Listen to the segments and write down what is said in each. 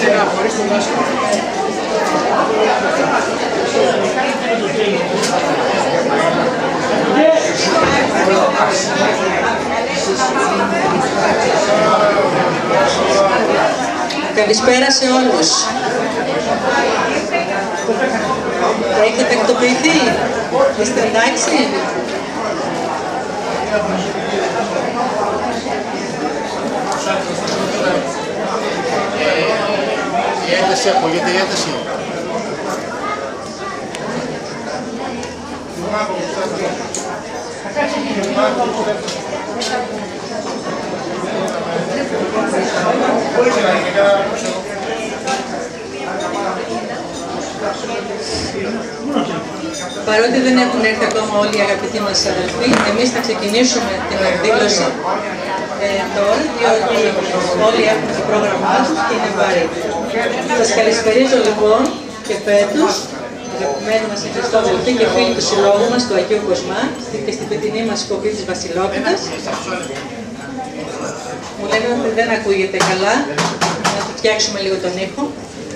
Καλησπέρα σε όλους. Έχετε τακτοποιηθεί? Είστε εντάξει? Η ένταση, ακούγεται η ένταση. Παρότι δεν έχουν έρθει ακόμα όλοι οι αγαπητοί μας αδελφοί, εμείς θα ξεκινήσουμε την εκδήλωση τώρα, διότι όλοι έχουν το πρόγραμμά τους και είναι βαρύ. Σας καλησπερίζω λοιπόν και φέτος, αγαπημένοι μας Χριστόδελφοι και φίλοι του συλλόγου μας, του Αγίου Κοσμά, και στην πετεινή μας κοπή της Βασιλόπιτας. Μου λένε ότι δεν ακούγεται καλά, να του φτιάξουμε λίγο τον ήχο.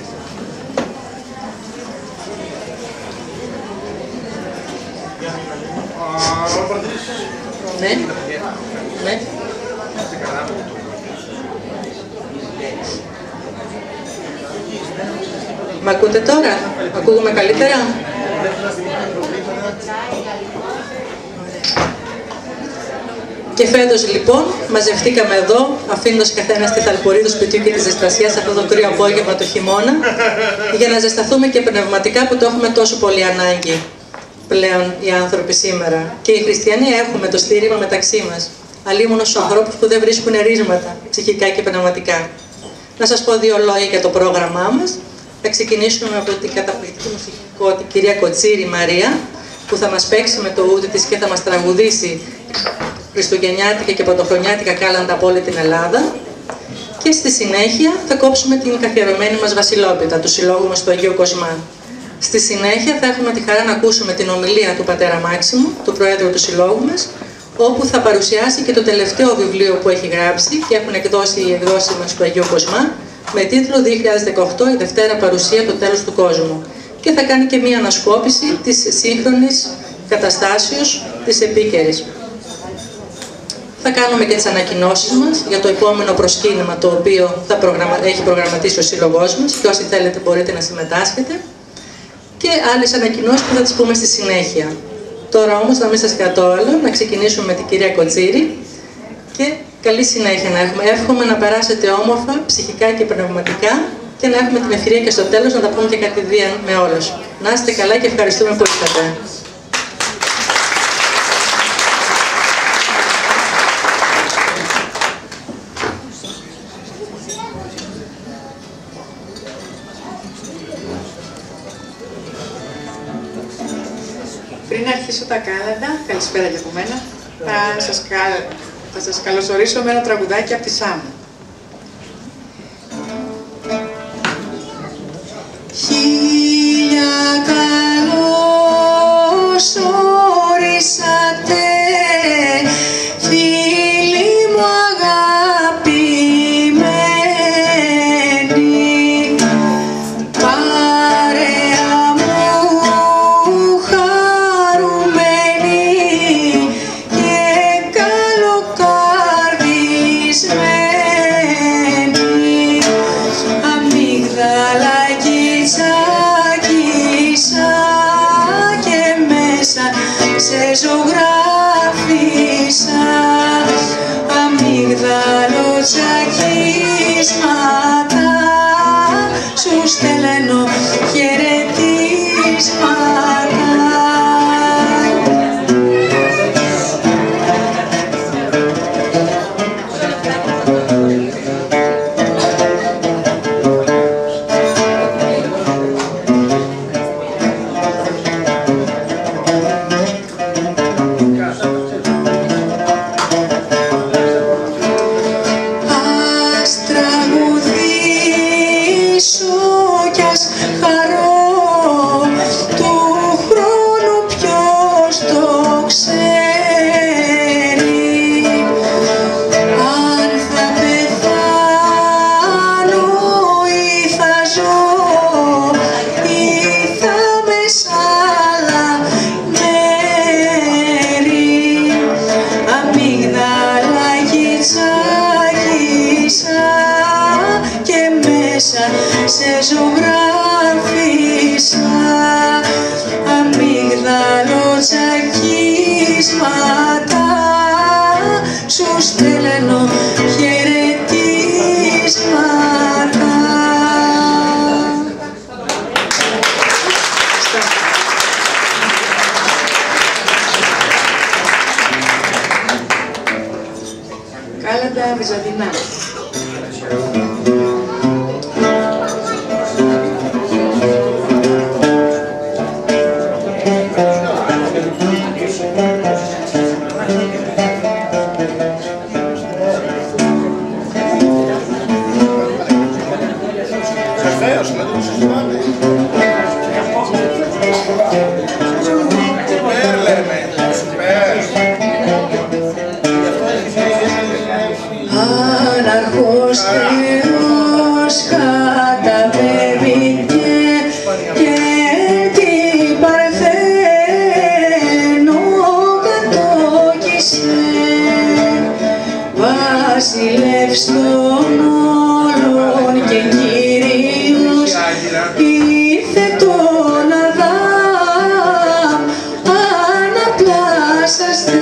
Ναι, ναι. Μ' ακούτε τώρα? Ακούγουμε καλύτερα? Και φέτος λοιπόν μαζευτήκαμε εδώ, αφήνοντας καθένα στη θαλπορή του σπιτιού και τη ζεστασιά αυτό το κρύο απόγευμα το χειμώνα, για να ζεσταθούμε και πνευματικά που το έχουμε τόσο πολύ ανάγκη πλέον οι άνθρωποι σήμερα. Και οι χριστιανοί έχουμε το στήριγμα μεταξύ μας. Αλλήμον στους ανθρώπους που δεν βρίσκουν ρίσματα, ψυχικά και πνευματικά. Να σας πω δύο λόγια για το πρόγραμμά μας. Θα ξεκινήσουμε από την καταπληκτική μουσικό, την κυρία Κοτσίρη Μαρία, που θα μας παίξει με το ούδι της και θα μας τραγουδήσει χριστουγεννιάτικα και πρωτοχρονιάτικα κάλαντα από όλη την Ελλάδα. Και στη συνέχεια θα κόψουμε την καθιερωμένη μας Βασιλόπιτα, του συλλόγου μας του Αγίου Κοσμά. Στη συνέχεια θα έχουμε τη χαρά να ακούσουμε την ομιλία του πατέρα Μάξιμου, του Προέδρου του συλλόγου μας, όπου θα παρουσιάσει και το τελευταίο βιβλίο που έχει γράψει και έχουν εκδώσει οι εκδόσεις μας του Αγίου Κοσμά, με τίτλο 2018 η Δευτέρα Παρουσία, το τέλος του κόσμου. Και θα κάνει και μία ανασκόπηση της σύγχρονης καταστάσεως της επίκαιρης. Θα κάνουμε και τις ανακοινώσεις μας για το επόμενο προσκύνημα το οποίο έχει προγραμματίσει ο σύλλογός μας και όσοι θέλετε μπορείτε να συμμετάσχετε. Και άλλες ανακοινώσεις που θα τις πούμε στη συνέχεια. Τώρα όμως, να μην σας κρατώ άλλο, να ξεκινήσουμε με την κυρία Κοτσίρη και καλή συνέχεια να έχουμε. Εύχομαι να περάσετε όμορφα, ψυχικά και πνευματικά και να έχουμε την ευκαιρία και στο τέλος να τα πούμε και κατηδίαν με όλους. Να είστε καλά και ευχαριστούμε που ήρθατε. Πριν αρχίσω τα κάλαντα, καλησπέρα και από μένα, θα σας καλωσορίσω με ένα τραγουδάκι από τη Σάμου. Χίλια καλώς ορίσατε, φίλοι μου αγαπημένοι, παρέα μου χαρούμενοι και καλοκαρδισμένοι, αμύγδαλα τσάκισα και μέσα σε ζωγράφισα, αμύγδαλο τσακίσματα, σου στέλνω χαιρετίσματα. μέσα σε ζωγράφισα αμύγδαλο τσακίσματα, σου στέλνω χαιρετίσματα. Κάλαντα Βυζαντινά. Βεβαίως, να το συζητάμε. Σουπέρ λέμε, σουπέρ. Άναρχος Θεός καταβαίνει και την Παρθένο κατόκισε, βασιλεύς των όλων και Κύριος ήρθε τον Αδάμ αναπλάσαστε.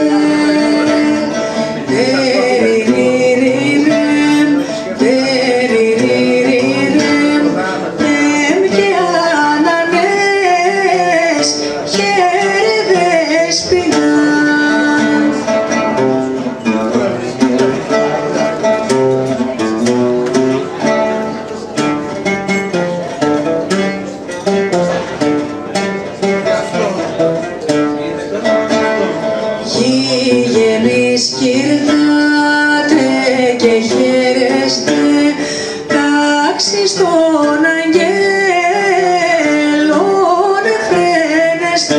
Γηγενείς κυρνάτε και χαίρεστε, τάξεις των αγγέλων εφραίνεστε.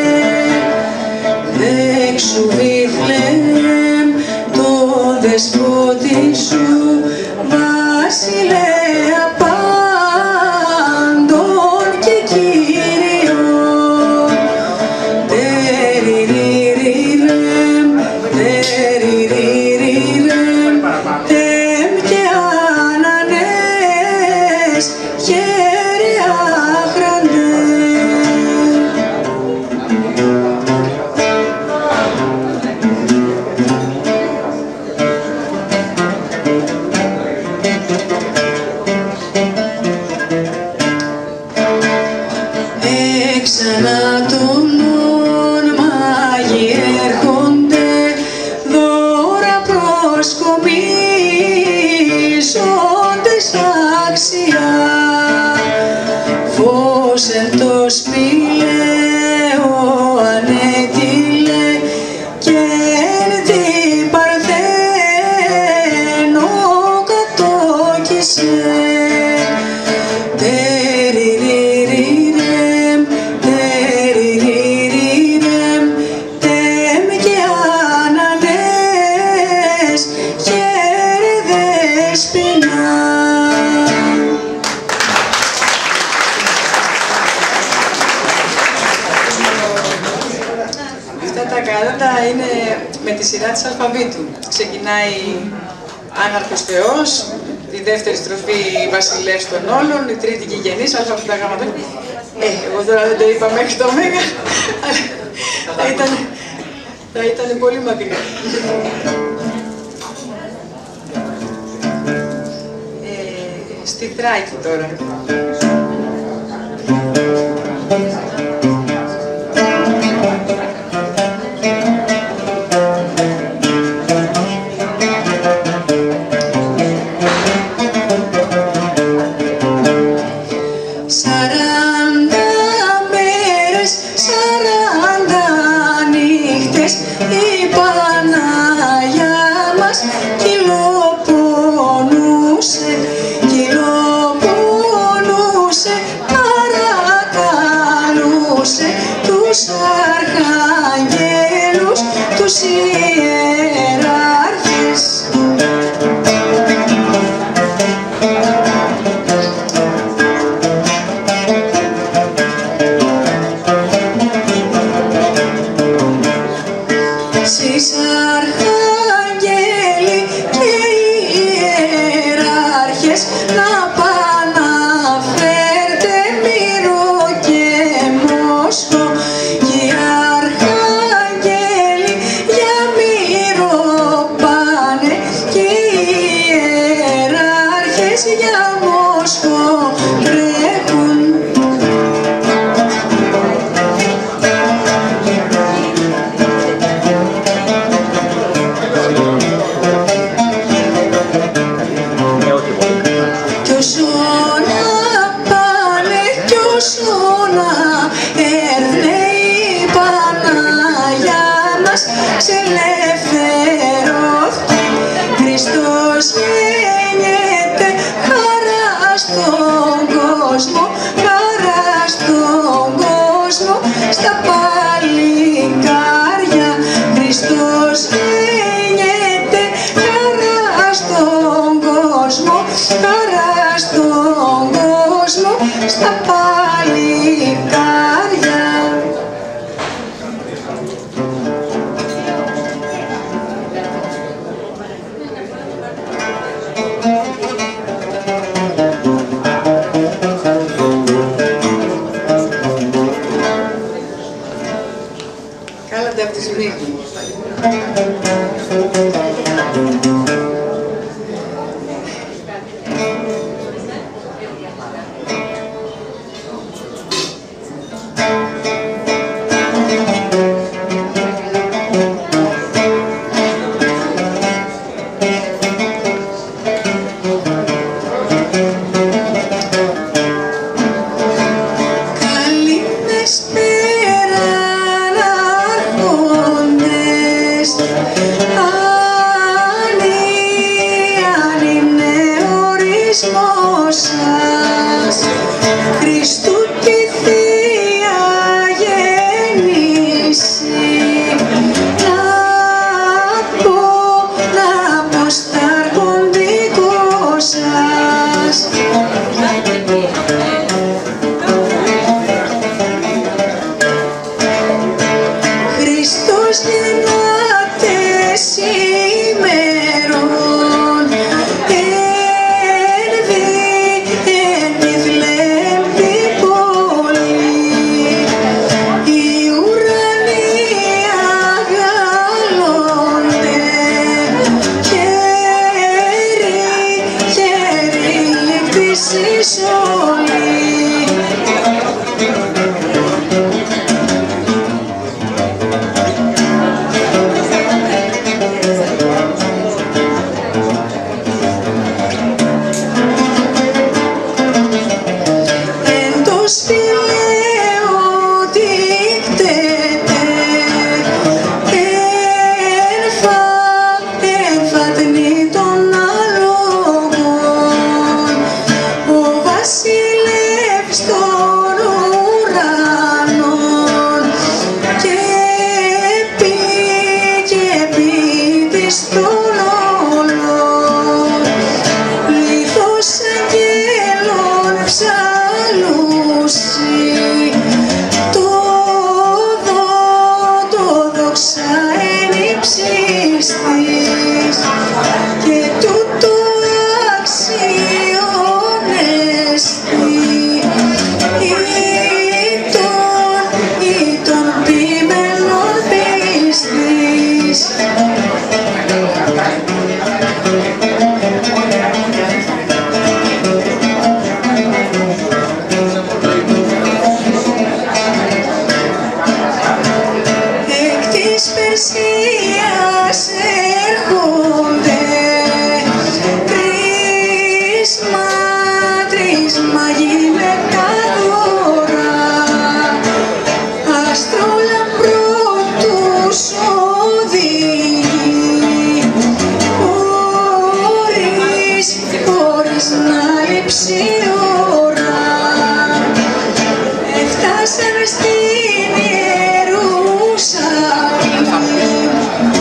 Δέξου Βηθλεέμ τον δεσπότη σου, βασιλέα πάντων και Κύριο. Τεμ και Ανανές χέρι άχραντε. Έξανα των μάγοι έρχονται, δώρα προσκομίζονται στα αξιά. Φως εν το σπηλαίο ανέτειλε και εν την Παρθένο κατόκισε. Τεριριριρεμ, τεριριριρεμ, τεμ και Ανανές χαίρε δεσποινα. Αυτά τα κάλαντα είναι με τη σειρά της αλφαβήτου. Ξεκινάει Άναρχος Θεός, η δεύτερη στροφή βασιλεύς των όλων, η τρίτη γηγενής, αλφαβήτα γάμματα. Εγώ τώρα δεν το είπα μέχρι το μέγα, αλλά θα ήταν πολύ μακριά. Στη Θράκη τώρα. η Παναγιά μας κυλοπονούσε, κυλοπονούσε, παρακαλούσε. κόσμο, χαρά στον κόσμο, στα παλικάρια Χριστός γεννιέται. Χαρά στον κόσμο, χαρά στον κόσμο, στα παλικάρια. Κάλανται από τη Σμύρνη. Χριστού τη Θεία γεννήση, να πω στα αρχοντικό σας. Χριστός γεννάται σήμερον, εν Βιθλεέμ την πόλη. Οι ουρανοί αγαλώνται, χέρι εκτίσεις όλοι. Και τούτο αξιώνεστη ή των ποιημένων πίστης. Εκ της Περσίας έρχονται τρεις μάγοι με τα δώρα, αστρόλαμπρο τους οδηγεί, χωρίς να λείψει η ώρα. Έφτασαν στην Ιερουσαλήμ,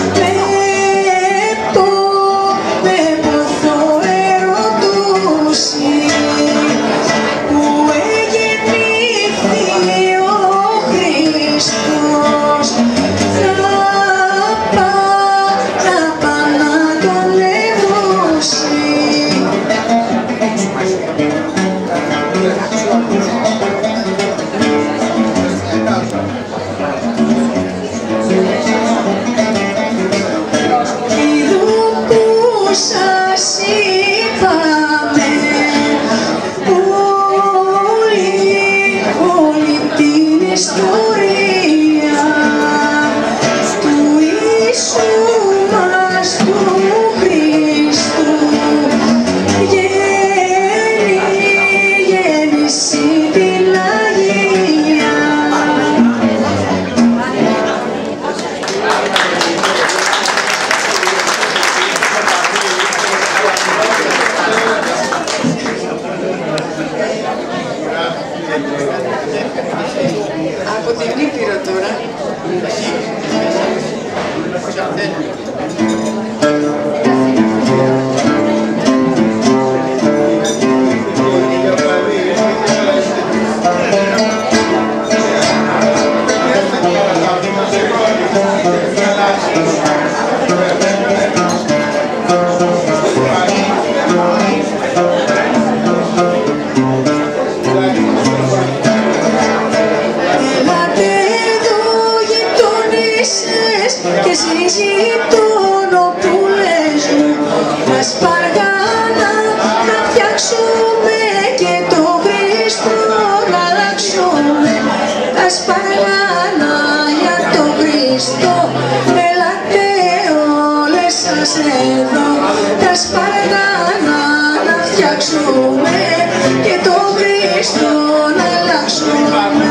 με ποθοέρο τούσι, που εγεννήθη ο Χριστός, να πά να τον λεβώσει. Σας είπαμε όλη την ιστορία του Ιησού μας, του Χριστού, γέννηση την Αγία. συζητώνω που λες μου τα σπαργάνα να φτιάξουμε και το Χριστό να αλλάξουμε. Τα σπαργάνα για το Χριστό, έλατε όλες σας εδώ. Τα σπαργάνα να φτιάξουμε και το Χριστό να αλλάξουμε.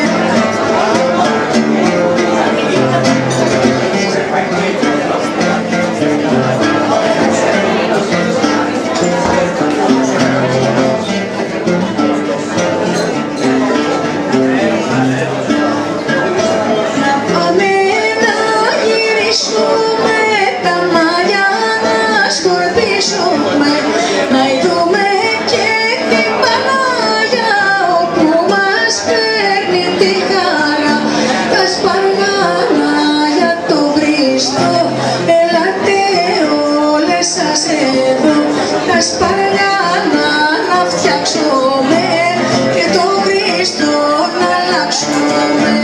Σπαργάνα να φτιάξουμε και το Χριστό να αλλάξουμε.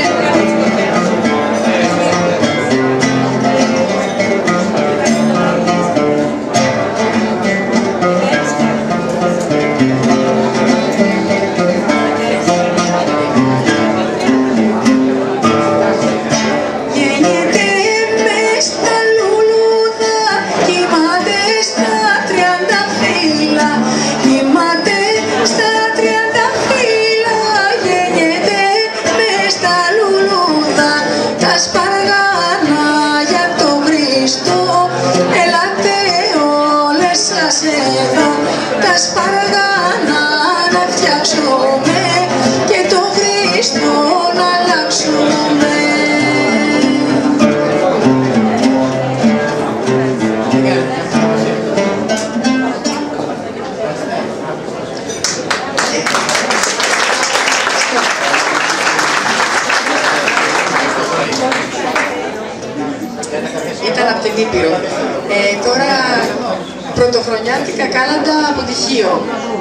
Γεννιέται μες στα λουλούδα, κοιμάται στα 30 φύλλα, κοιμάται στα 30 φύλλα, γεννιέται μες στα λουλούδα. Τα σπαργάνα για το Χριστό, έλατε όλες σας εδώ. Τα σπαργάνα να φτιάξουμε και το Χριστό να αλλάξουμε. Ήταν από την Ήπειρο. Τώρα πρωτοχρονιάτικα κάλαντα από τυχείο.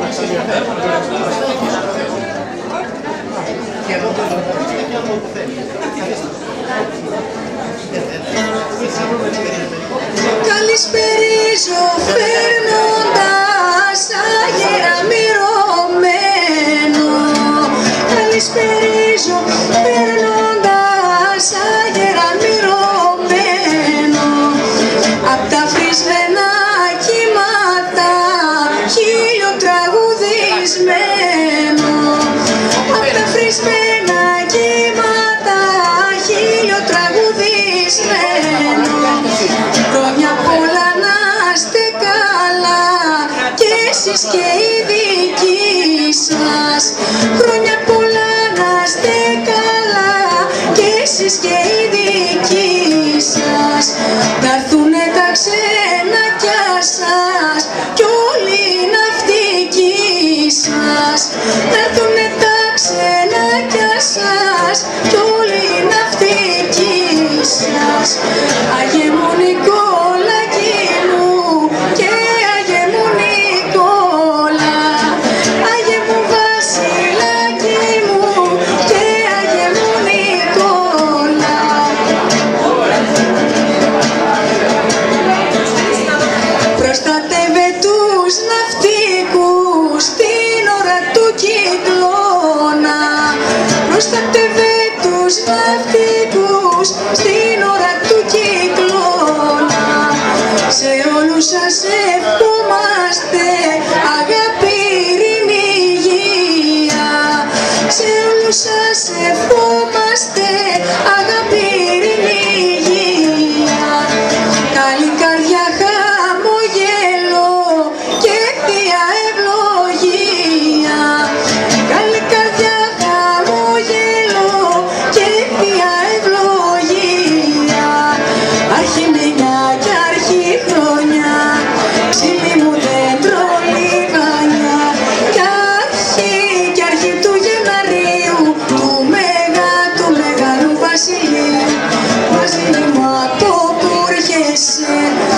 Καλησπερίζω φέρνοντας αγέρα μυρωμένο. Καλησπερίζω φέρνοντας αγέρα μυρωμένο. Απ' τα φρισμένα κύματα χίλιο τραγουδισμένο. Απ' τα φρισμένα κύματα χίλιο τραγουδισμένο. Χρόνια πολλά να είστε καλά κι εσείς και οι δικοί σας. Χρόνια πολλά να είστε καλά κι εσείς και οι δικοί σας. Θα έρθουνε τα ξενάκια σας κι όλοι οι ναυτικοί σας. Θα έρθουνε τα ξενάκια σας κι όλοι οι ναυτικοί σας. Άγιε μου Νικόλακι μου και Άγιε μου Νικόλα, Άγιε μου Βασιλάκη μου και Άγιε μου Νικόλα. Προστάτευε τους ναυτικούς στην ώρα του κυκλώνα. Προστάτευε τους ναυτικούς στην ώρα του κυκλώνα. Σε όλους σας ευχόμαστε αγάπη, ειρήνη, υγεία. Σε όλους σας ευχόμαστε αγάπη, ειρήνη, υγεία. Καλή καρδιά, χαμογέλο και θεία ευλογία. Καλή καρδιά, χαμογέλο και θεία ευλογία. Αρχιμηνιά και αρχιχρονιά, ξύλι μου δέντρο λιγανιά. Κι αρχή του Γεναρίου, του μεγάλου βασιλείου. Βασίλη μου από που έρχεσαι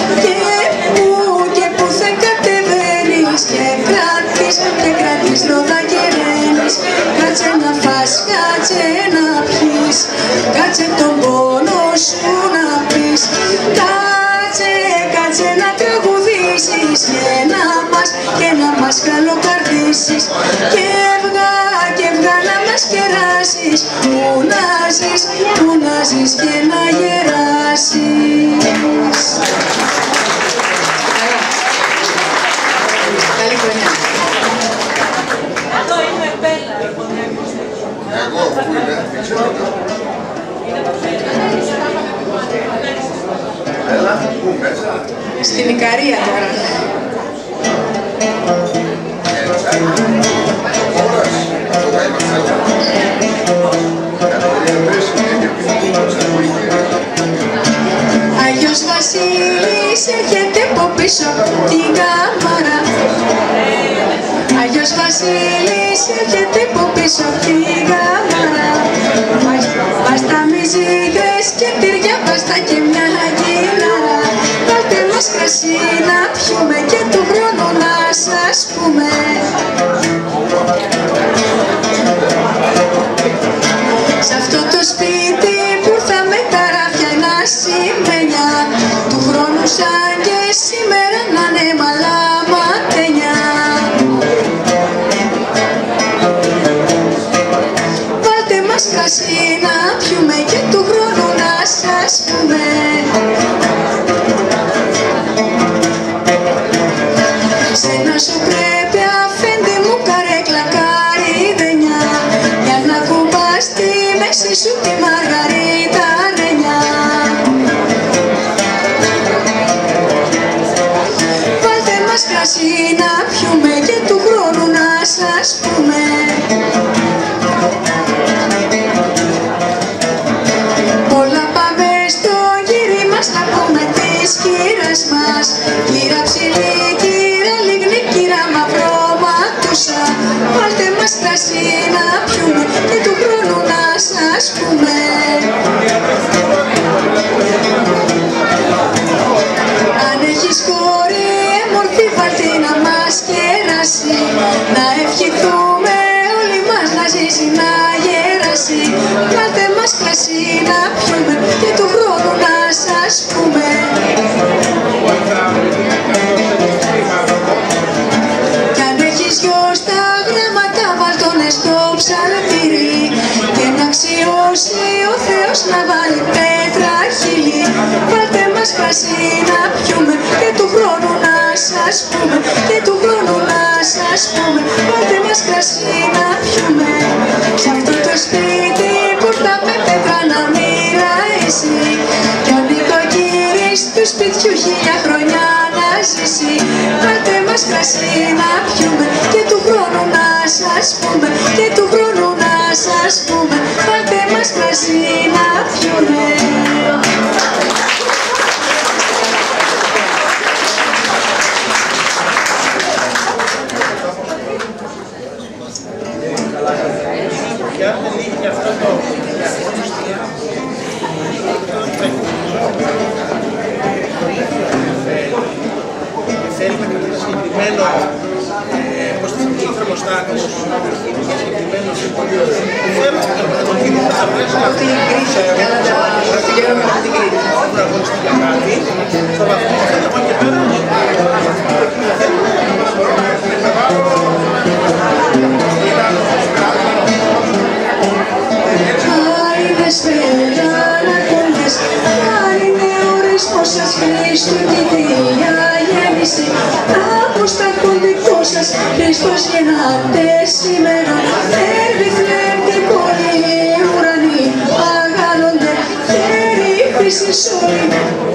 και που δεν κατεβαίνεις, και κράτης ρόδα και ρένεις. Κάτσε να φας, κάτσε να πιείς, κάτσε τον πόνο σου να πεις. Και έβγα να μας κεράσεις. Πού να ζεις και να γεράσεις. Καλή χρονιά. Εδώ είμαι Μπέλα. Εγώ, πού είναι, δεν ξέρω. Έλα, πού μέσα. Στην Ικαρία τώρα. Άγιος Βασίλης έρχεται από πίσω την κάμαρα. Άγιος Βασίλης έρχεται από πίσω την κάμαρα. Πάστα μυζίγρες και τυριά, πάστα και μια γυνάρα. Βάλτε μας κρασί να πιούμε και του χρόνου να σας πούμε. Σ' αυτό το σπίτι που ήρθα με τα ράφια ένα σημαίνια, του χρόνου σαν και σήμερα να είναι μαλάματένια. Βάλτε μας κρασί να πιούμε και του χρόνου να σας πούμε. Σε να σου πρέπει αφέντη μου καρέκλα καρύδενια, για να κουμπάς στη μέση σου τη μαργαρίτα ρενιά. Βάλτε μας κρασί να πιούμε και του χρόνου να σας πούμε. Όλα πάμε στο γύρι μας να πούμε τις κύρες μας. Κύρα ψηλή, κύρα λίγνη, κύρα μαυρόματουσα. Βάλτε μας κρασί να πιούμε και του χρόνου να σας πούμε. Αν έχεις κόρη μορφή, βάλτε να μας κεράσει. Να ευχηθούμε όλοι μας να ζήσει, να γεράσει. Βάλτε μας κρασί να πιούμε και του χρόνου να σας πούμε. Κι αν έχεις γιο στα γράμματα, βάλτονε στο ψαλτήρι. Και να αξιώσει ο Θεός να βάλει πέτρα χείλη. Βάλτε μας κρασί να πιούμε και του χρόνου να σας πούμε. Και του χρόνου να σας πούμε. Βάλτε μας κρασί να πιούμε. Σ' αυτό το σπίτι που ήρθα με πέτρα να μοιράσει. Κι ο νοικοκύρης του σπιτιού 1000 χρόνια να ζήσει. Βάλτε μας κρασί να πιούμε και του χρόνου να σας πούμε. Και του χρόνου να σας πούμε. Βάλτε μας κρασί να πιούμε. Θέλουμε και ένα συγκεκριμένο πώς θα γίνει θερμοστάτης, συγκεκριμένο συμβολίο. Θέλουμε να το κινήσουμε στα πλαίσια αυτή η κρίση. Πηγαίνουμε αυτή την κρίση. Έχουμε αγωνιστεί για κάτι, στο βαθμό που θέλει από εκεί και πέρα. Άιδες φεγγάλακοντες, αν είναι ορισμός σας Χριστού και διαγέννηση. Αποσταχόν δικό σας Χριστός γεννάται σήμερα. Ερυθρέμ την πόλη ουρανοί αγάλλονται, χέρι χρήσης όλοι.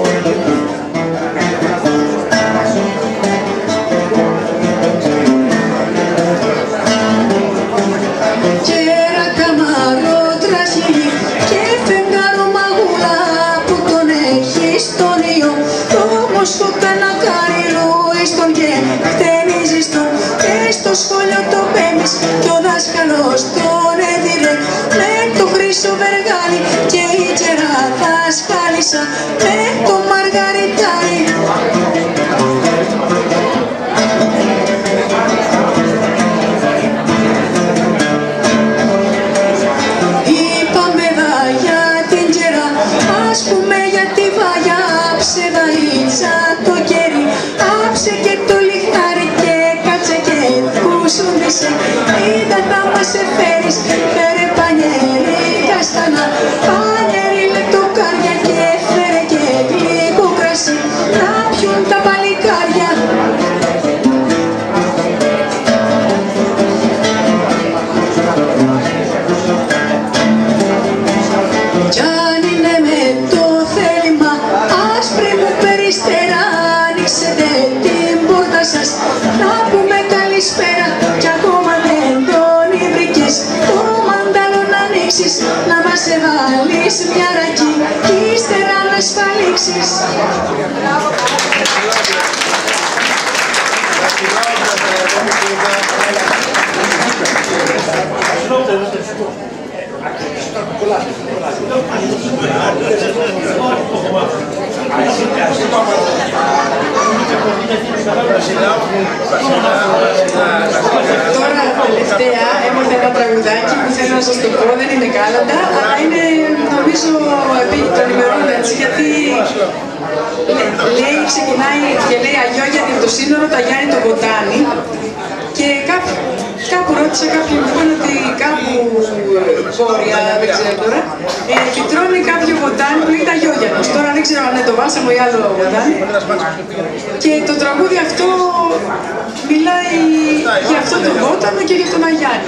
Κέρα καμαρό τραχύλι και φεγγάρο μαγούλα που τον έχει στον ιό. Όμως το κανακάριλο στον γε χτενίζει στον και στο σχολείο το πέμπεις κι ο δάσκαλος τον έδινε με το χρυσό βεργάλι και η τσερά δασκάλισσα με το μαργαριτάρι. Είπαμε δα για την τσερά, ας πούμε για τη βάγια, άψε δα ίτσα το κέρι, άψε και το λιχνάρι και κάτσε και κουσούντισε φέρεις, φέρε πανιέρι καστανά, πανιέρι λεπτοκάρια και φέρε και γλυκό κρασί, να πιούν τα παλικάρια. Κι αν είναι με το θέλημα, άσπρη μου περιστέρα, ανοίξετε την πόρτα σας, να πούμε καλησπέρα. Κι ακόμα δεν τον βρήκες, το μαντάλο να ανοίξεις, να μας εβάλεις μια ρακή, κι ύστερα να σφαλίξεις. Τώρα τελευταία έμαθα ένα τραγουδάκι που θέλω να σας το πω, δεν είναι κάλαντα, αλλά είναι νομίζω των ημερών έτσι, γιατί λέει, ξεκινάει και λέει Αγιόγια το σύνορο, τα Γιάννη το βοτάνι, και κάπου ρώτησα κάποιον που είπαν ότι κάπου βόρεια, δεν ξέρω τώρα, φυτρώνει κάποιο βοτάνι που λέγεται Αγιόγιανος. Τώρα δεν ξέρω αν είναι το Βάσαμο ή άλλο βοτάνι. Και το τραγούδι αυτό μιλάει για αυτό το βότανο και για τον Αγιάννη.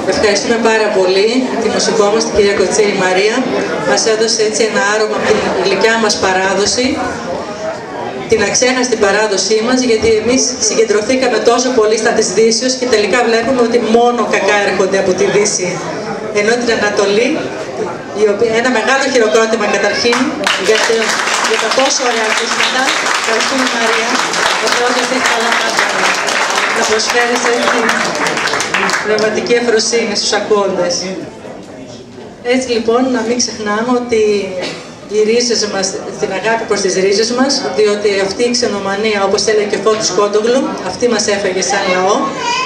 Ευχαριστούμε πάρα πολύ τη μουσικό μας, την κυρία Κοτσίρη Μαρία. Μας έδωσε έτσι ένα άρωμα από την γλυκιά μας παράδοση, την αξέχαστη παράδοσή μας, γιατί εμείς συγκεντρωθήκαμε τόσο πολύ στα της Δύσεως και τελικά βλέπουμε ότι μόνο κακά έρχονται από τη Δύση. Ενώ την Ανατολή, ένα μεγάλο χειροκρότημα καταρχήν για τα τόσο ωραία ακούσματα. Ευχαριστούμε Μαρία, ο Θεός αυτή τη καλά να προσφέρει την πνευματική ευφροσύνη στους ακούοντες. Έτσι λοιπόν να μην ξεχνάμε ότι οι ρίζες μας, την αγάπη προς τις ρίζες μας, διότι αυτή η ξενομανία, όπως έλεγε και ο Φώτης Κόντογλου, αυτή μας έφαγε σαν λαό.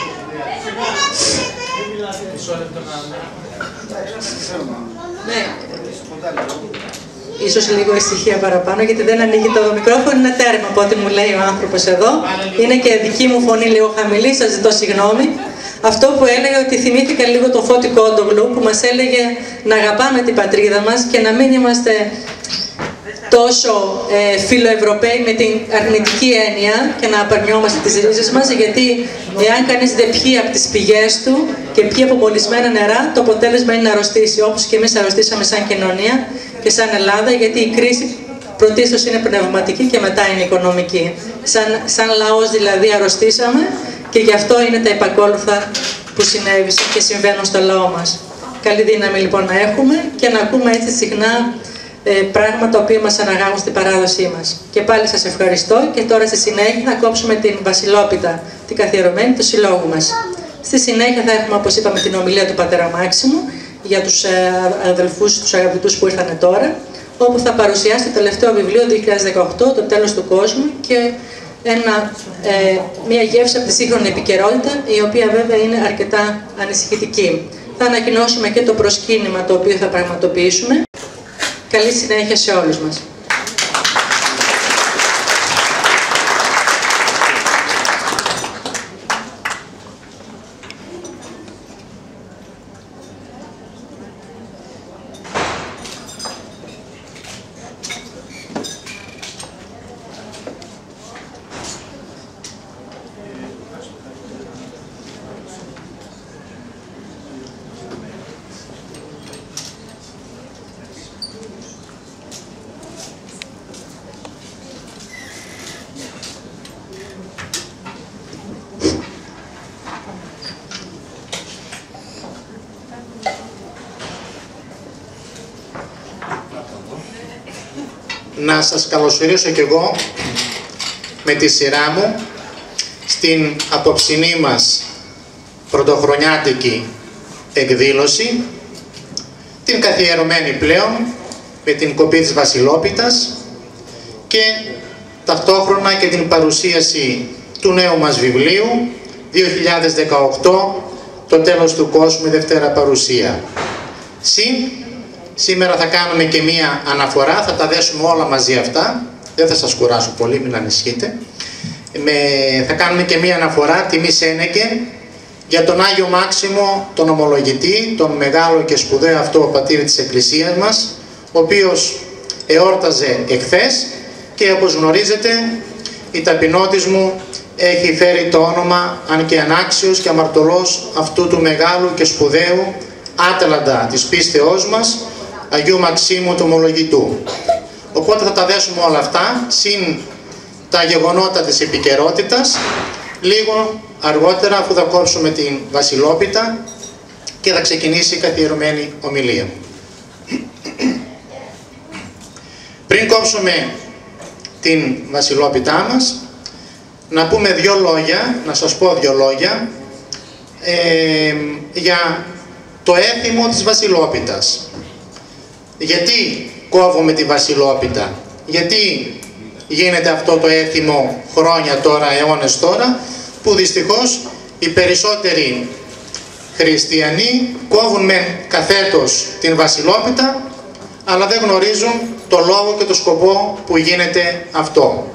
Ναι. Ίσως λίγο ησυχία παραπάνω, γιατί δεν ανοίγει το μικρόφωνο, είναι τέρμα από ό,τι μου λέει ο άνθρωπος εδώ. Είναι και δική μου φωνή λίγο χαμηλή, σας ζητώ συγγνώμη. Αυτό που έλεγε, ότι θυμήθηκα λίγο τον Φώτη Κόντογλου, που μας έλεγε να αγαπάμε την πατρίδα μας και να μην είμαστε τόσο φιλοευρωπαίοι με την αρνητική έννοια και να απαρνιόμαστε τις ρίζες μας, γιατί εάν κανείς δεν πιει από τις πηγές του και πιει από μολυσμένα νερά, το αποτέλεσμα είναι να αρρωστήσει, όπως και εμείς αρρωστήσαμε σαν κοινωνία και σαν Ελλάδα, γιατί η κρίση πρωτίστως είναι πνευματική και μετά είναι οικονομική. Σαν λαός δηλαδή αρρωστήσαμε και γι' αυτό είναι τα επακόλουθα που συνέβησαν και συμβαίνουν στο λαό μας. Καλή δύναμη λοιπόν να έχουμε και να ακούμε έτσι συχνά πράγματα τα οποία μας αναγάγουν στην παράδοσή μας. Και πάλι σας ευχαριστώ και τώρα στη συνέχεια θα κόψουμε την Βασιλόπιτα, την καθιερωμένη του συλλόγου μας. Στη συνέχεια θα έχουμε, όπως είπαμε, την ομιλία του πατέρα Μάξιμου για τους αδελφούς, τους αγαπητούς που ήρθαν τώρα, όπου θα παρουσιάσει το τελευταίο βιβλίο 2018, το τέλος του κόσμου, και μια γεύση από τη σύγχρονη επικαιρότητα, η οποία βέβαια είναι αρκετά ανησυχητική. Θα ανακοινώσουμε και το προσκύνημα το οποίο θα πραγματοποιήσουμε. Καλή συνέχεια σε όλους μας. Να σας καλωσορίσω κι εγώ με τη σειρά μου στην απόψινή μας πρωτοχρονιάτικη εκδήλωση, την καθιερωμένη πλέον με την κοπή της Βασιλόπιτας και ταυτόχρονα και την παρουσίαση του νέου μας βιβλίου 2018, το τέλος του κόσμου, η Δευτέρα παρουσία. Σήμερα θα κάνουμε και μία αναφορά, θα τα δέσουμε όλα μαζί αυτά, δεν θα σας κουράσω πολύ, μην ανησυχείτε. Θα κάνουμε και μία αναφορά, τιμή Σένεκε, για τον Άγιο Μάξιμο, τον ομολογητή, τον μεγάλο και σπουδαίο αυτό πατήρ της Εκκλησίας μας, ο οποίος εόρταζε εχθές και όπως γνωρίζετε η ταπεινότης μου έχει φέρει το όνομα, αν και ανάξιος και αμαρτωλός, αυτού του μεγάλου και σπουδαίου άτελαντα της πίστεώς μας, Αγίου Μαξίμου του Ομολογητού. Οπότε θα τα δέσουμε όλα αυτά, συν τα γεγονότα της επικαιρότητας, λίγο αργότερα, αφού θα κόψουμε την Βασιλόπιτα και θα ξεκινήσει η καθιερωμένη ομιλία. Πριν κόψουμε την Βασιλόπιτά μας, να πούμε δύο λόγια, να σας πω δύο λόγια για το έθιμο της Βασιλόπιτας. Γιατί κόβουμε τη Βασιλόπιτα, γιατί γίνεται αυτό το έθιμο χρόνια τώρα, αιώνες τώρα, που δυστυχώς οι περισσότεροι χριστιανοί κόβουν με καθέτος την Βασιλόπιτα, αλλά δεν γνωρίζουν το λόγο και το σκοπό που γίνεται αυτό.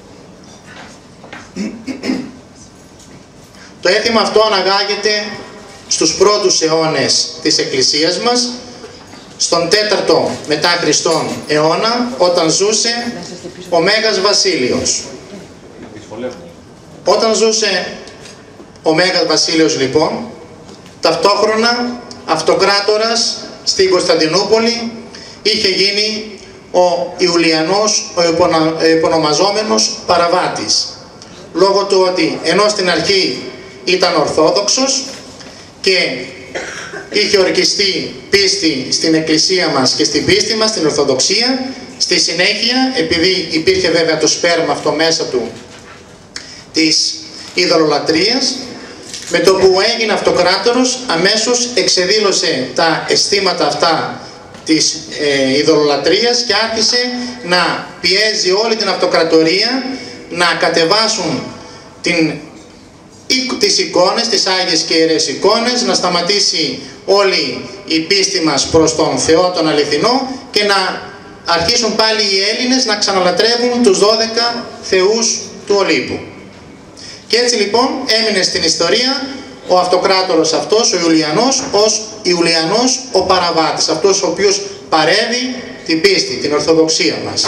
Το έθιμο αυτό αναγάγεται στους πρώτους αιώνες της Εκκλησίας μας, στον 4ο μετά Χριστόν αιώνα, όταν ζούσε ο Μέγας Βασίλειος. Όταν ζούσε ο Μέγας Βασίλειος λοιπόν, Ταυτόχρονα, αυτοκράτορας στην Κωνσταντινούπολη είχε γίνει ο Ιουλιανός, ο υπονομαζόμενος Παραβάτης. Λόγω του ότι ενώ στην αρχή ήταν Ορθόδοξος και είχε ορκιστεί πίστη στην Εκκλησία μας και στην πίστη μας, στην Ορθοδοξία, στη συνέχεια, επειδή υπήρχε βέβαια το σπέρμα αυτό μέσα του της ειδωλολατρίας, με το που έγινε αυτοκράτορος αμέσως εξεδήλωσε τα αισθήματα αυτά της ειδωλολατρίας και άρχισε να πιέζει όλη την αυτοκρατορία να κατεβάσουν τις εικόνες, τις Άγιες και Ιερές εικόνες, να σταματήσει όλη η πίστη μας προς τον Θεό τον αληθινό και να αρχίσουν πάλι οι Έλληνες να ξαναλατρεύουν τους 12 θεούς του Ολύμπου. Και έτσι λοιπόν έμεινε στην ιστορία ο αυτοκράτορος αυτός, ο Ιουλιανός, ως Ιουλιανός ο Παραβάτης, αυτός ο οποίος παρέβη την πίστη, την Ορθοδοξία μας.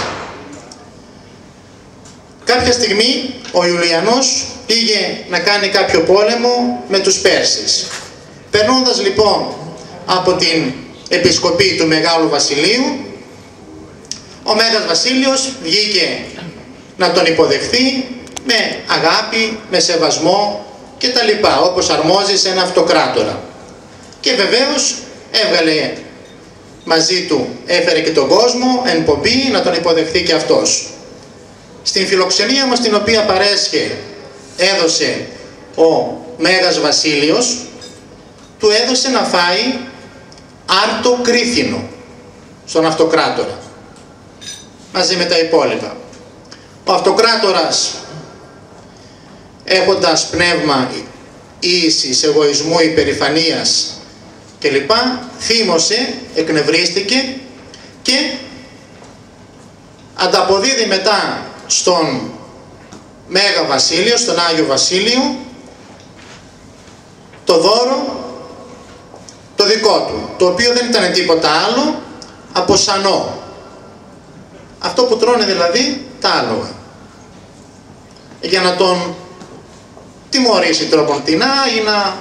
Κάποια στιγμή ο Ιουλιανός πήγε να κάνει κάποιο πόλεμο με τους Πέρσες. Περνώντας λοιπόν από την επισκοπή του Μεγάλου Βασιλείου, ο Μέγας Βασίλειος βγήκε να τον υποδεχθεί με αγάπη, με σεβασμό και τα λοιπά, όπως αρμόζει σε ένα αυτοκράτορα. Και βεβαίως έβγαλε μαζί του, έφερε και τον κόσμο εν πομπή να τον υποδεχθεί και αυτός. Στην φιλοξενία μας την οποία παρέσχε, έδωσε ο Μέγας Βασίλειος, του έδωσε να φάει άρτο κρίθινο στον αυτοκράτορα, μαζί με τα υπόλοιπα. Ο αυτοκράτορας, έχοντας πνεύμα ίσης, εγωισμού, υπερηφανίας κλπ, θύμωσε, εκνευρίστηκε και ανταποδίδει μετά στον Μέγα Βασίλειο, στον Άγιο Βασίλειο, το δώρο το δικό του, το οποίο δεν ήταν τίποτα άλλο από σανό. Αυτό που τρώνε δηλαδή τα άλογα. Για να τον τιμωρήσει τροποντινά ή να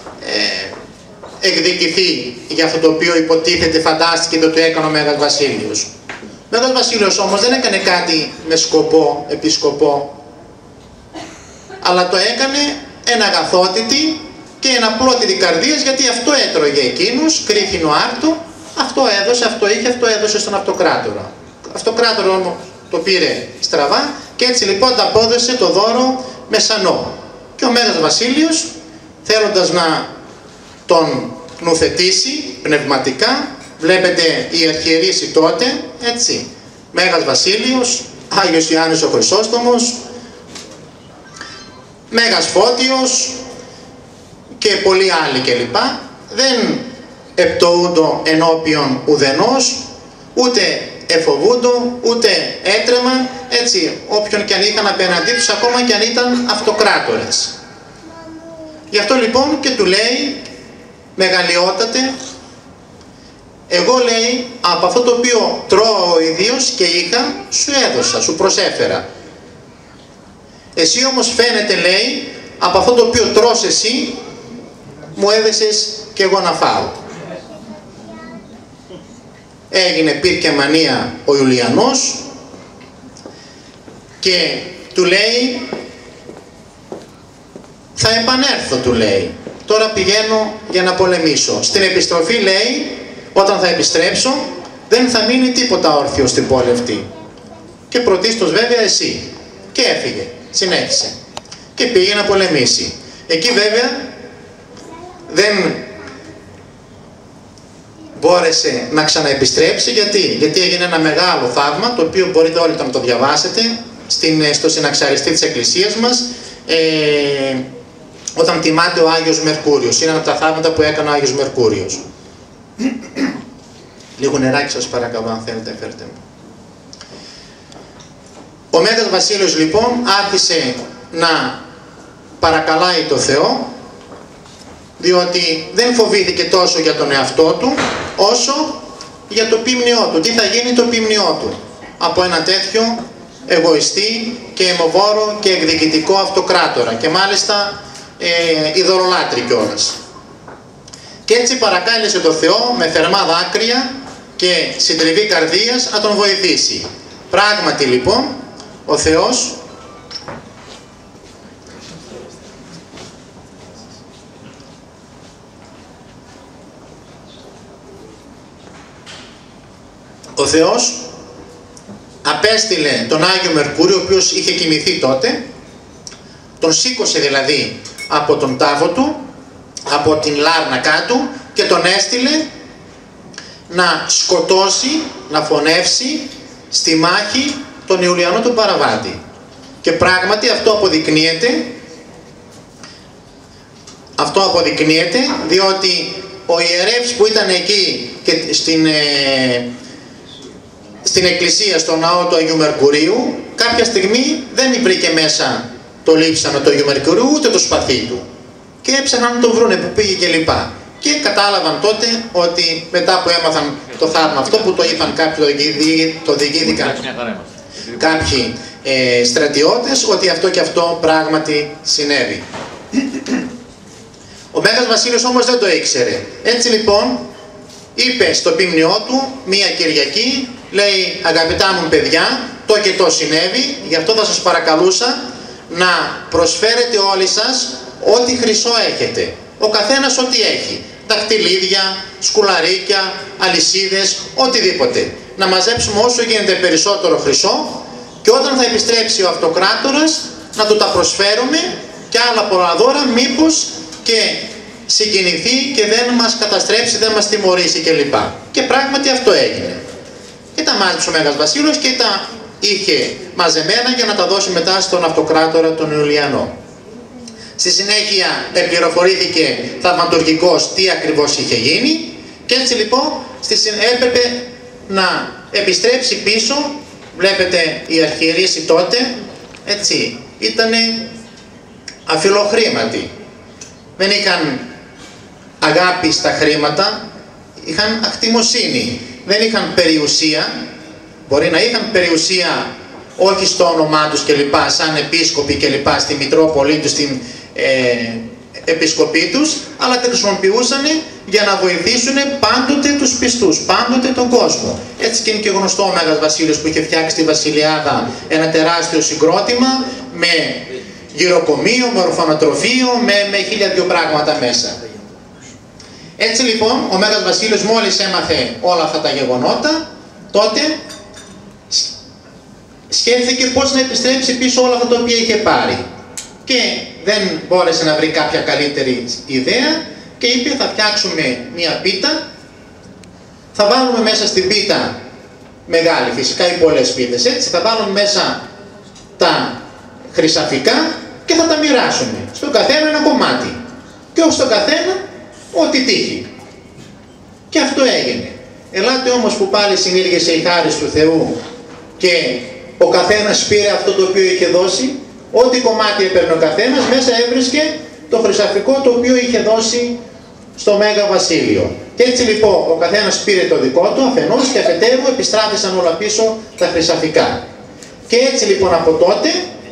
εκδικηθεί για αυτό το οποίο υποτίθεται, φαντάστηκε το έκανε ο Μέγας Βασίλειος. Ο Μέγας Βασίλειος όμως δεν έκανε κάτι με σκοπό, επισκοπό, αλλά το έκανε εν αγαθότητη και εν απλότητη καρδίας, γιατί αυτό έτρωγε εκείνος, κρίθινο άρτο, αυτό έδωσε, αυτό είχε, αυτό έδωσε στον αυτοκράτορα. Ο αυτοκράτορα όμως το πήρε στραβά και έτσι λοιπόν τα απόδωσε το δώρο με σανό. Και ο Μέγας Βασίλειος, θέλοντας να τον νουθετήσει πνευματικά, βλέπετε η αρχιερήση τότε, έτσι, Μέγας Βασίλειος, Άγιος Ιωάννης ο Χρυσόστομος, Μέγας Φώτιος και πολλοί άλλοι κλπ. Δεν επτοούντο ενώπιον ουδενός, ούτε εφοβούντο, ούτε έτρεμα, έτσι, όποιον και αν είχαν απέναντί τους, ακόμα και αν ήταν αυτοκράτορες. Γι' αυτό λοιπόν και του λέει, μεγαλειότατε, εγώ λέει από αυτό το οποίο τρώω ο ίδιος και είχα, σου έδωσα, σου προσέφερα. Εσύ όμως φαίνεται λέει, από αυτό το οποίο τρως εσύ, μου έδεσες και εγώ να φάω. Έγινε πήρκε μανία ο Ιουλιανός και του λέει, θα επανέλθω, του λέει, τώρα πηγαίνω για να πολεμήσω. Στην επιστροφή λέει, όταν θα επιστρέψω δεν θα μείνει τίποτα όρθιο στην πόλη αυτή. Και πρωτίστως βέβαια εσύ. Και έφυγε, συνέχισε. Και πήγε να πολεμήσει. Εκεί βέβαια δεν μπόρεσε να ξαναεπιστρέψει. Γιατί έγινε ένα μεγάλο θαύμα, το οποίο μπορείτε όλοι να το διαβάσετε στο συναξαριστή της Εκκλησίας μας, όταν τιμάται ο Άγιος Μερκούριος. Είναι από τα θαύματα που έκανε ο Άγιος Μερκούριος. Λίγο νεράκι σας παρακαλώ, αν θέλετε φέρτε μου. Ο Μέγας Βασίλειος λοιπόν άρχισε να παρακαλάει το Θεό, διότι δεν φοβήθηκε τόσο για τον εαυτό του, όσο για το ποιμνιό του. Τι θα γίνει το ποιμνιό του από ένα τέτοιο εγωιστή και αιμοβόρο και εκδικητικό αυτοκράτορα, και μάλιστα ειδωλολάτρη κιόλας. Και έτσι παρακάλεσε το Θεό με θερμά δάκρυα και συντριβή καρδίας να τον βοηθήσει. Πράγματι λοιπόν, ο Θεός απέστειλε τον Άγιο Μερκούριο, ο οποίος είχε κοιμηθεί τότε, τον σήκωσε δηλαδή από τον τάφο του, από την λάρνακά του και τον έστειλε να σκοτώσει, να φωνεύσει στη μάχη τον Ιουλιανό τον Παραβάτη. Και πράγματι αυτό αποδεικνύεται διότι ο ιερεύς που ήταν εκεί και στην εκκλησία, στο ναό του Αγίου Μερκουρίου, κάποια στιγμή δεν βρήκε μέσα το λείψανο του Αγίου Μερκουρίου ούτε το σπαθί του. Και έψαχναν να τον βρούνε που πήγε κλπ. Και κατάλαβαν τότε ότι μετά που έμαθαν το θαύμα αυτό που το είπαν κάποιοι, το διηγήθηκαν κάποιοι στρατιώτες, ότι αυτό και αυτό πράγματι συνέβη. Ο Μέγας Βασίλειος όμως δεν το ήξερε. Έτσι λοιπόν είπε στο πίμνιό του μία Κυριακή, λέει, αγαπητά μου παιδιά, το και το συνέβη, γι' αυτό θα σας παρακαλούσα να προσφέρετε όλοι σας ό,τι χρυσό έχετε. Ο καθένας ό,τι έχει. Δαχτυλίδια, σκουλαρίκια, αλυσίδες, οτιδήποτε. Να μαζέψουμε όσο γίνεται περισσότερο χρυσό και όταν θα επιστρέψει ο αυτοκράτορας να του τα προσφέρουμε και άλλα πολλά δώρα, μήπως και συγκινηθεί και δεν μας καταστρέψει, δεν μας τιμωρήσει κλπ. Και πράγματι αυτό έγινε. Και τα μάζεψε ο Μέγας Βασίλειος και τα είχε μαζεμένα για να τα δώσει μετά στον αυτοκράτορα τον Ιουλιανό. Στη συνέχεια πληροφορήθηκε θαυματουργικός τι ακριβώς είχε γίνει και έτσι λοιπόν έπρεπε να επιστρέψει πίσω. Βλέπετε η αρχιερέση τότε έτσι ήταν αφιλοχρήματοι. Δεν είχαν αγάπη στα χρήματα, είχαν ακτιμοσύνη. Δεν είχαν περιουσία, μπορεί να είχαν περιουσία όχι στο όνομά τους κλπ, σαν επίσκοποι κλπ, στη Μητρόπολη τους, στην επισκοπή τους, αλλά τα χρησιμοποιούσαν για να βοηθήσουν πάντοτε τους πιστούς, πάντοτε τον κόσμο. Έτσι και είναι και γνωστό ο Μέγας Βασίλειος που είχε φτιάξει στη Βασιλιάδα ένα τεράστιο συγκρότημα με γυροκομείο, με ορφανοτροφείο, με 1002 πράγματα μέσα. Έτσι λοιπόν ο Μέγας Βασίλειος μόλις έμαθε όλα αυτά τα γεγονότα, τότε σκέφτηκε πώς να επιστρέψει πίσω όλα αυτά τα οποία είχε πάρει. Και δεν μπόρεσε να βρει κάποια καλύτερη ιδέα και είπε θα φτιάξουμε μια πίτα, θα βάλουμε μέσα στην πίτα, μεγάλη φυσικά ή πολλές πίτες έτσι, θα βάλουμε μέσα τα χρυσαφικά και θα τα μοιράσουμε. Στον καθένα ένα κομμάτι και όχι στον καθένα ό,τι τύχει. Και αυτό έγινε. Ελάτε όμως που πάλι συνήργησε η χάρις του Θεού και ο καθένας πήρε αυτό το οποίο είχε δώσει, ό,τι κομμάτι έπαιρνε ο καθένας, μέσα έβρισκε το χρυσαφικό το οποίο είχε δώσει στο Μέγα Βασίλειο. Και έτσι λοιπόν ο καθένας πήρε το δικό του αφενός και αφετέρου επιστράφησαν όλα πίσω τα χρυσαφικά. Και έτσι λοιπόν από τότε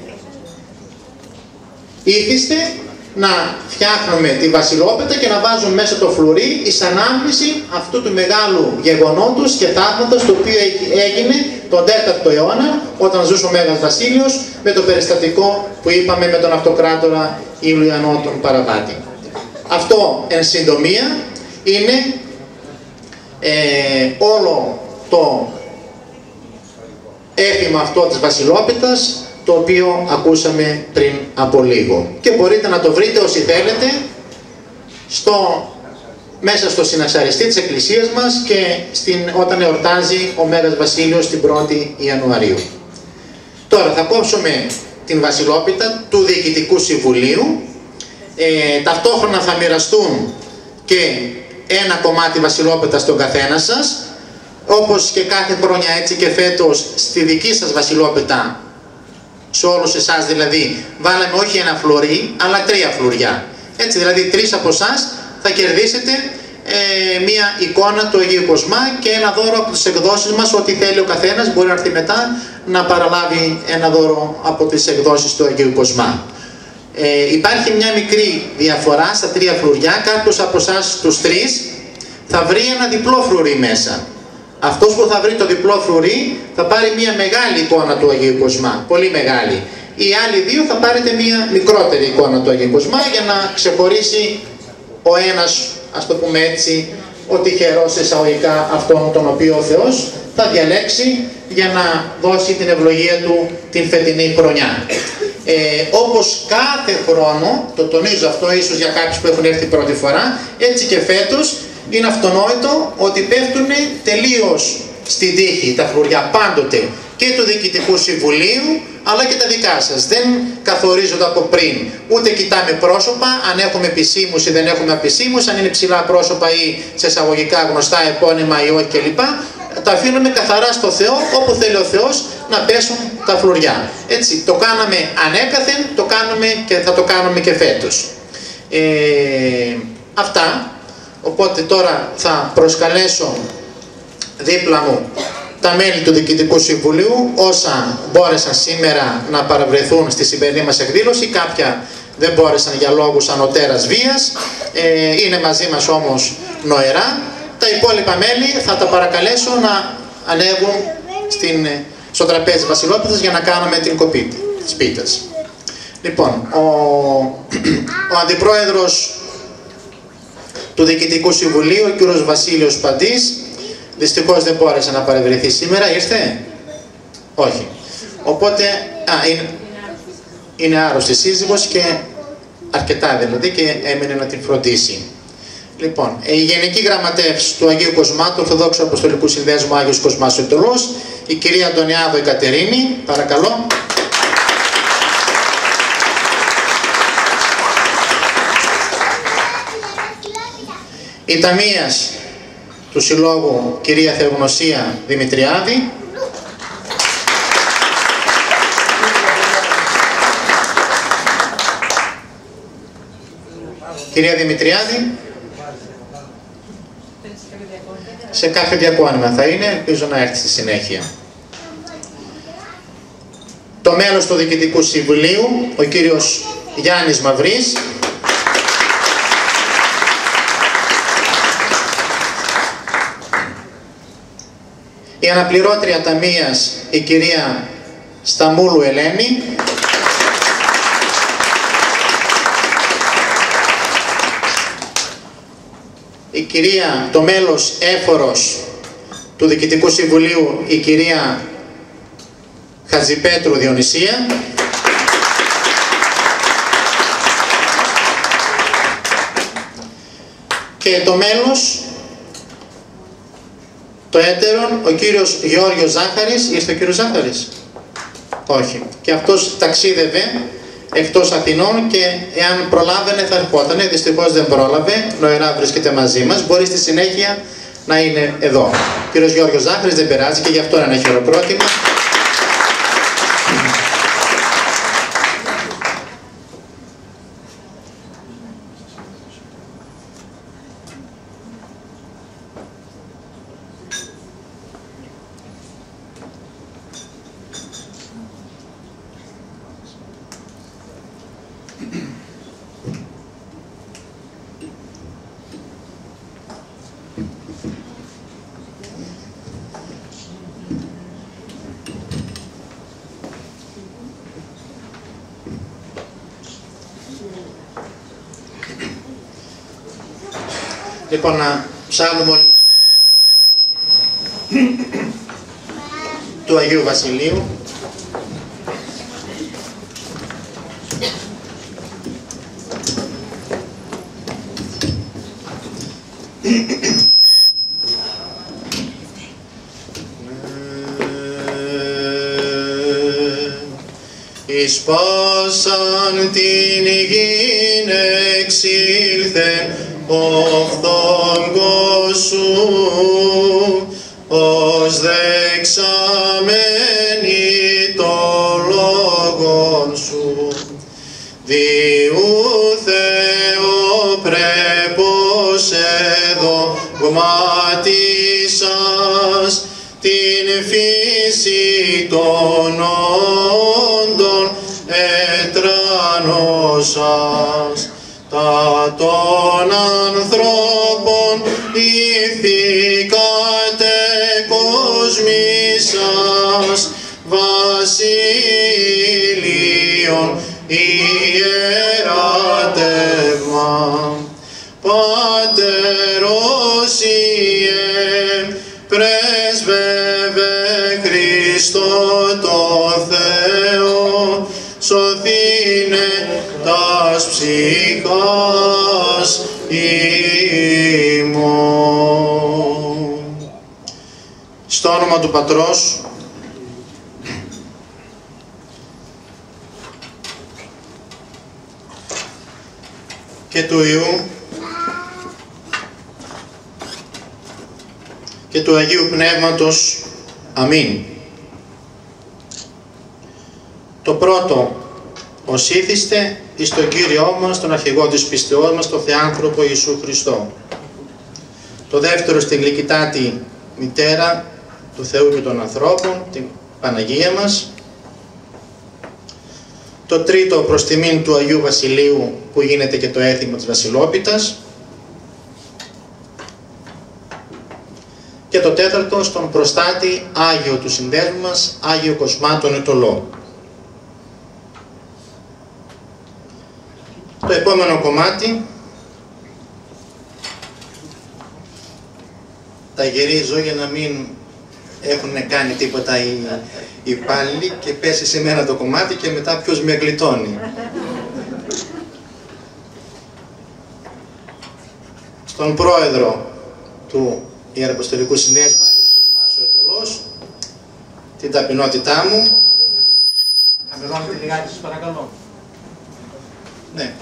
ήρθιστε να φτιάχνουμε τη βασιλόπετα και να βάζουμε μέσα το φλουρί εις ανάμνηση αυτού του μεγάλου γεγονότος και θαύματος το οποίο έγινε τον 4ο αιώνα όταν ζούσε ο Μέγας Βασίλειος με το περιστατικό που είπαμε με τον αυτοκράτορα Ιουλιανό τον Παραβάτη. Αυτό εν συντομία είναι όλο το έθιμα αυτό της βασιλόπιτας το οποίο ακούσαμε πριν από λίγο. Και μπορείτε να το βρείτε όσοι θέλετε μέσα στο συναξαριστή της Εκκλησίας μας και όταν εορτάζει ο Μέγας Βασίλειος την 1η Ιανουαρίου. Τώρα θα κόψουμε την βασιλόπιτα του Διοικητικού Συμβουλίου. Ταυτόχρονα θα μοιραστούν και ένα κομμάτι βασιλόπιτα στον καθένα σας, όπως και κάθε χρόνια έτσι και φέτος στη δική σας βασιλόπιτα, σε όλους εσάς δηλαδή, βάλαμε όχι ένα φλουρί, αλλά 3 φλουριά. Έτσι δηλαδή 3 από εσάς θα κερδίσετε μία εικόνα του Αγίου Κοσμά και ένα δώρο από τις εκδόσεις μας, ό,τι θέλει ο καθένας μπορεί να έρθει μετά να παραλάβει ένα δώρο από τις εκδόσεις του Αγίου Κοσμά. Υπάρχει μια μικρή διαφορά στα τρία φλουριά. Κάποιος από εσάς τους τρεις θα βρει ένα διπλό φλουρί μέσα. Αυτός που θα βρει το διπλό φλουρί θα πάρει μια μεγάλη εικόνα του Αγίου Κοσμά, πολύ μεγάλη. Οι άλλοι δύο θα πάρετε μια μικρότερη εικόνα του Αγίου Κοσμά για να ξεχωρίσει ο ένας, ας το πούμε έτσι, ο τυχερός εισαγωγικά αυτόν τον οποίο ο Θεός θα διαλέξει για να δώσει την ευλογία του την φετινή χρονιά. Όπως κάθε χρόνο, το τονίζω αυτό ίσως για κάποιους που έχουν έρθει πρώτη φορά, έτσι και φέτος είναι αυτονόητο ότι πέφτουν τελείως στην τύχη τα φλουριά πάντοτε και του Διοικητικού Συμβουλίου αλλά και τα δικά σας. Δεν καθορίζονται από πριν. Ούτε κοιτάμε πρόσωπα, αν έχουμε επισήμους ή δεν έχουμε επισήμους, αν είναι ψηλά πρόσωπα ή σε εισαγωγικά γνωστά επώνυμα ή όχι κλπ. Τα αφήνουμε καθαρά στο Θεό, όπου θέλει ο Θεός να πέσουν τα φλουριά. Έτσι, το κάναμε ανέκαθεν, το κάνουμε και θα το κάνουμε και φέτος. Αυτά. Οπότε τώρα θα προσκαλέσω δίπλα μου τα μέλη του Διοικητικού Συμβουλίου, όσα μπόρεσαν σήμερα να παραβρεθούν στη σημερινή μας εκδήλωση. Κάποια δεν μπόρεσαν για λόγους ανωτέρας βίας, είναι μαζί μας όμως νοερά. Τα υπόλοιπα μέλη θα τα παρακαλέσω να ανέβουν στο τραπέζι Βασιλόπιτας για να κάνουμε την κοπή της πίτας. Λοιπόν, ο Αντιπρόεδρος του Διοικητικού Συμβουλίου, ο κ. Βασίλειος Παντής, δυστυχώς δεν μπόρεσε να παρευρεθεί σήμερα. Ήρθε? Όχι. Οπότε, είναι άρρωστη σύζυγος και αρκετά δηλαδή και έμεινε να την φροντίσει. Λοιπόν, η Γενική Γραμματεύς του Αγίου Κοσμά, του Ορθοδόξου Αποστολικού Συνδέσμου Άγιος Κοσμάς ο Ιτωλός, η κυρία Αντωνιάδο Εκατερίνη, παρακαλώ. Η Ταμείας του Συλλόγου, κυρία Θεογνωσία Δημητριάδη. Κυρία Δημητριάδη, σε κάποιο διακόνημα θα είναι, ελπίζω να έρθει στη συνέχεια. Το μέλος του Διοικητικού Συμβουλίου, ο κύριος Γιάννης Μαυρής. Η αναπληρώτρια ταμείας, η κυρία Σταμούλου Ελένη. Η κυρία, το μέλος έφορος του Διοικητικού Συμβουλίου, η κυρία Χατζηπέτρου Διονυσία. Και το μέλος, το έτερον, ο κύριος Γιώργος Ζάχαρης. Ήρθε ο κύριος Ζάχαρης? Όχι. Και αυτός ταξίδευε εκτός Αθηνών και εάν προλάβαινε θα ερχότανε. Δυστυχώς δεν πρόλαβε. Νοερά βρίσκεται μαζί μας. Μπορεί στη συνέχεια να είναι εδώ. Ο κύριος Γιώργος Ζάχαρης δεν περάζει και γι' αυτό ένα χειροκρότημα. Λοιπόν, να ψάλουμε όλοι του Αγίου Βασιλείου. Εις πάσαν την γην εξήλθε ο φθόγκος σου, ως δεξαμένη το λόγον σου. Διού Θεό πρέπος εδογματίσας την φύση των όντων ετρανός σας, τα των ανθρώπων ηθήκατε κοσμήσας, βασίλειον ιερατεύμα. Πατέρος Ιε, πρέσβευε Χριστό το Θεό, σωθήνε τας ψυχάς ημών. Στο όνομα του Πατρός και του Υιού και του Αγίου Πνεύματος. Αμήν. Το πρώτο, ως ήθιστε εις τον Κύριό μας, τον αρχηγό της πιστεώς μας, τον Θεάνθρωπο Ιησού Χριστό. Το δεύτερο, στην γλυκητάτη μητέρα του Θεού και των ανθρώπων, την Παναγία μας. Το τρίτο, προς τιμήν του Αγίου Βασιλείου, που γίνεται και το έθιμο της Βασιλόπιτας. Και το τέταρτο, στον προστάτη Άγιο του συνδέσμου μας, Άγιο Κοσμάτων Ετωλό. Το επόμενο κομμάτι τα γυρίζω για να μην έχουν κάνει τίποτα οι υπάλληλοι και πέσει σε μένα το κομμάτι και μετά ποιος με γλιτώνει. Στον πρόεδρο του Ιεραποστολικού Συνδέσμου, Άγιος Κοσμάς ο Ετωλός, την ταπεινότητά μου. Χαμηλώνετε λιγάκι σας παρακαλώ. Ναι.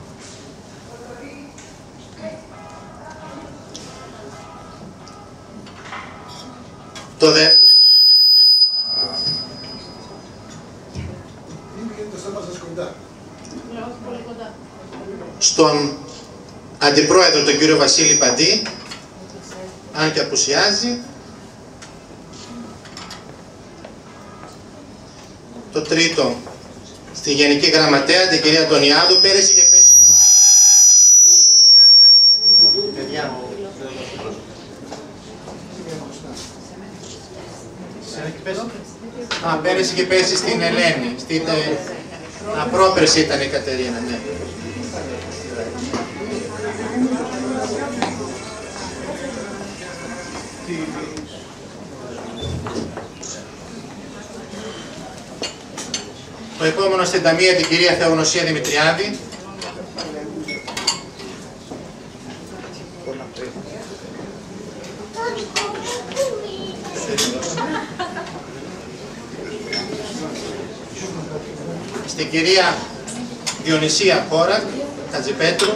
Το δεύτερο. Στον αντιπρόεδρο τον κύριο Βασίλη Παντή, αν και απουσιάζει. Το τρίτο, στη Γενική Γραμματέα, την κυρία Τονιάδου, πέρυσι και πέρυσι. Πέρυσι και πέρυσι στην Ελένη. Πρόπερση ήταν η Κατερίνα, ναι. Το επόμενο στην ταμεία, την κυρία Θεογνωσία Δημητριάδη. Στην κυρία Διονυσία Χώρα Χατζηπέτρου.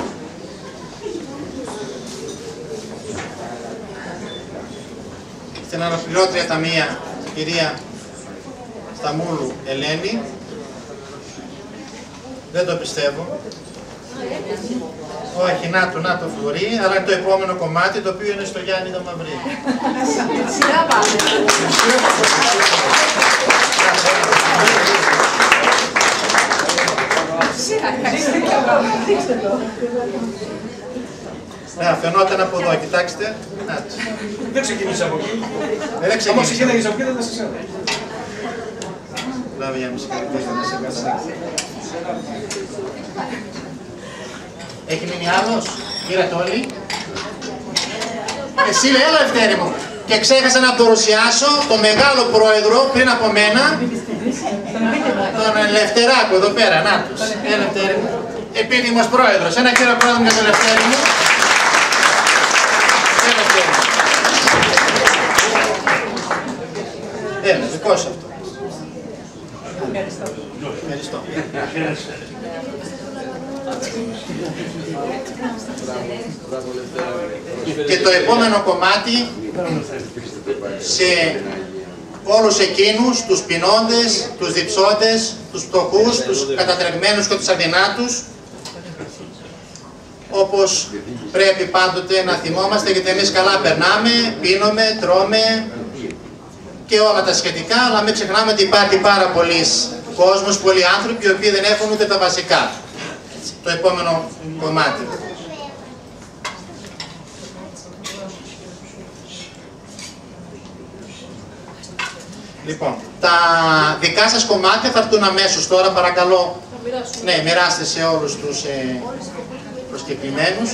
Στην αναπληρώτρια ταμεία, κυρία Σταμούλου Ελένη. Δεν το πιστεύω. Όχι, να το φορεί, αλλά είναι το επόμενο κομμάτι, το οποίο είναι στο Γιάννη Δαμαυρή. Σειρά πάμε. Ναι, φαινόταν από εδώ, κοιτάξτε. Δεν ξεκινήσα από εκεί. Δεν ξεκινήσα. Άμα ξεκινήσεις από εκεί δεν θα σε ξέρω. Λάβει για μισή καρδιά να σε κάτσε. Έχει μείνει άλλος, πήρατε όλοι. Εσύ έλα Ευτέρη μου. Και ξέχασα να παρουσιάσω τον μεγάλο πρόεδρο πριν από μένα, τον Ελευθεράκο εδώ πέρα, να τους. Ελευθέρη μου. Επίτιμος πρόεδρος. Ένα κύριο πρόεδρο μου για τον Ελευθέρη μου. Έλα, δικό σου αυτό. Ευχαριστώ. Και το επόμενο κομμάτι σε όλους εκείνους, τους πεινώντες, τους διψώντες, τους φτωχούς, τους κατατρεγμένους και τους αδυνάτους, όπως πρέπει πάντοτε να θυμόμαστε, γιατί εμείς καλά περνάμε, πίνουμε, τρώμε και όλα τα σχετικά, αλλά μην ξεχνάμε ότι υπάρχει πάρα πολλοί κόσμος, πολλοί άνθρωποι οι οποίοι δεν έχουν ούτε τα βασικά. το επόμενο κομμάτι. Λοιπόν, τα δικά σας κομμάτια θα έρθουν αμέσως τώρα, παρακαλώ. Ναι, μοιράστε σε όλους τους προσκεκλημένους.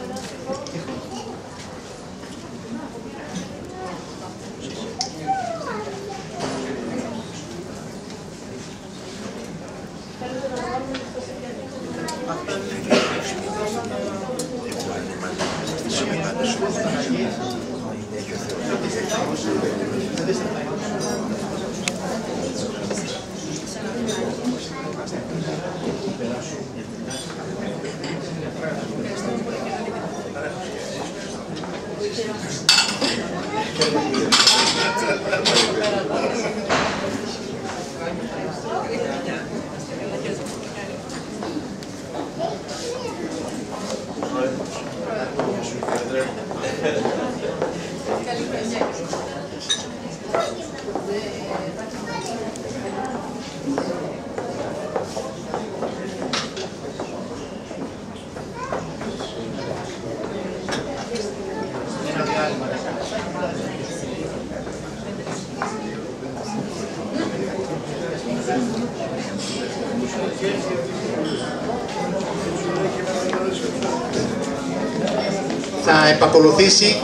Θα επακολουθήσει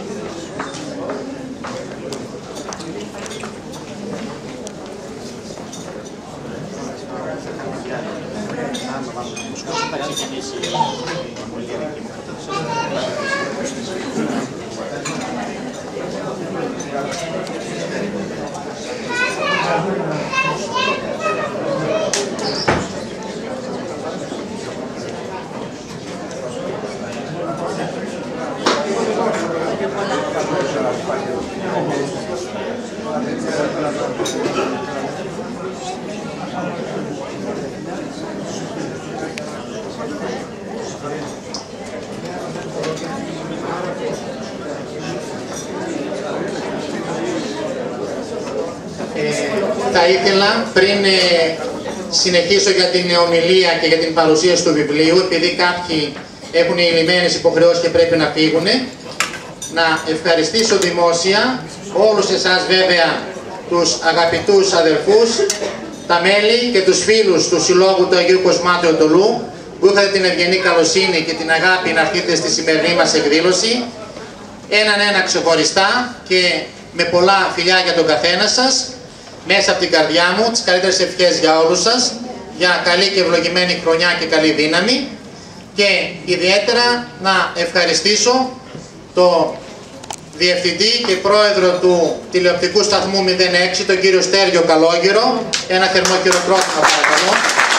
θα ήθελα πριν συνεχίσω για την ομιλία και για την παρουσίαση του βιβλίου, επειδή κάποιοι έχουν ηλυμένες υποχρεώσεις και πρέπει να φύγουν, να ευχαριστήσω δημόσια όλους εσάς βέβαια, τους αγαπητούς αδελφούς, τα μέλη και τους φίλους του Συλλόγου του Αγίου Κοσμάτου Οτολού, που είχατε την ευγενή καλοσύνη και την αγάπη να έρθετε στη σημερινή μας εκδήλωση, έναν ξεχωριστά και με πολλά φιλιά για τον καθένα σας, μέσα από την καρδιά μου, τις καλύτερες ευχές για όλους σας, για καλή και ευλογημένη χρονιά και καλή δύναμη, και ιδιαίτερα να ευχαριστήσω το Διευθυντή και Πρόεδρο του τηλεοπτικού σταθμού 06, τον κύριο Στέργιο Καλόγερο, ένα θερμό χειροκρότημα παρακαλώ,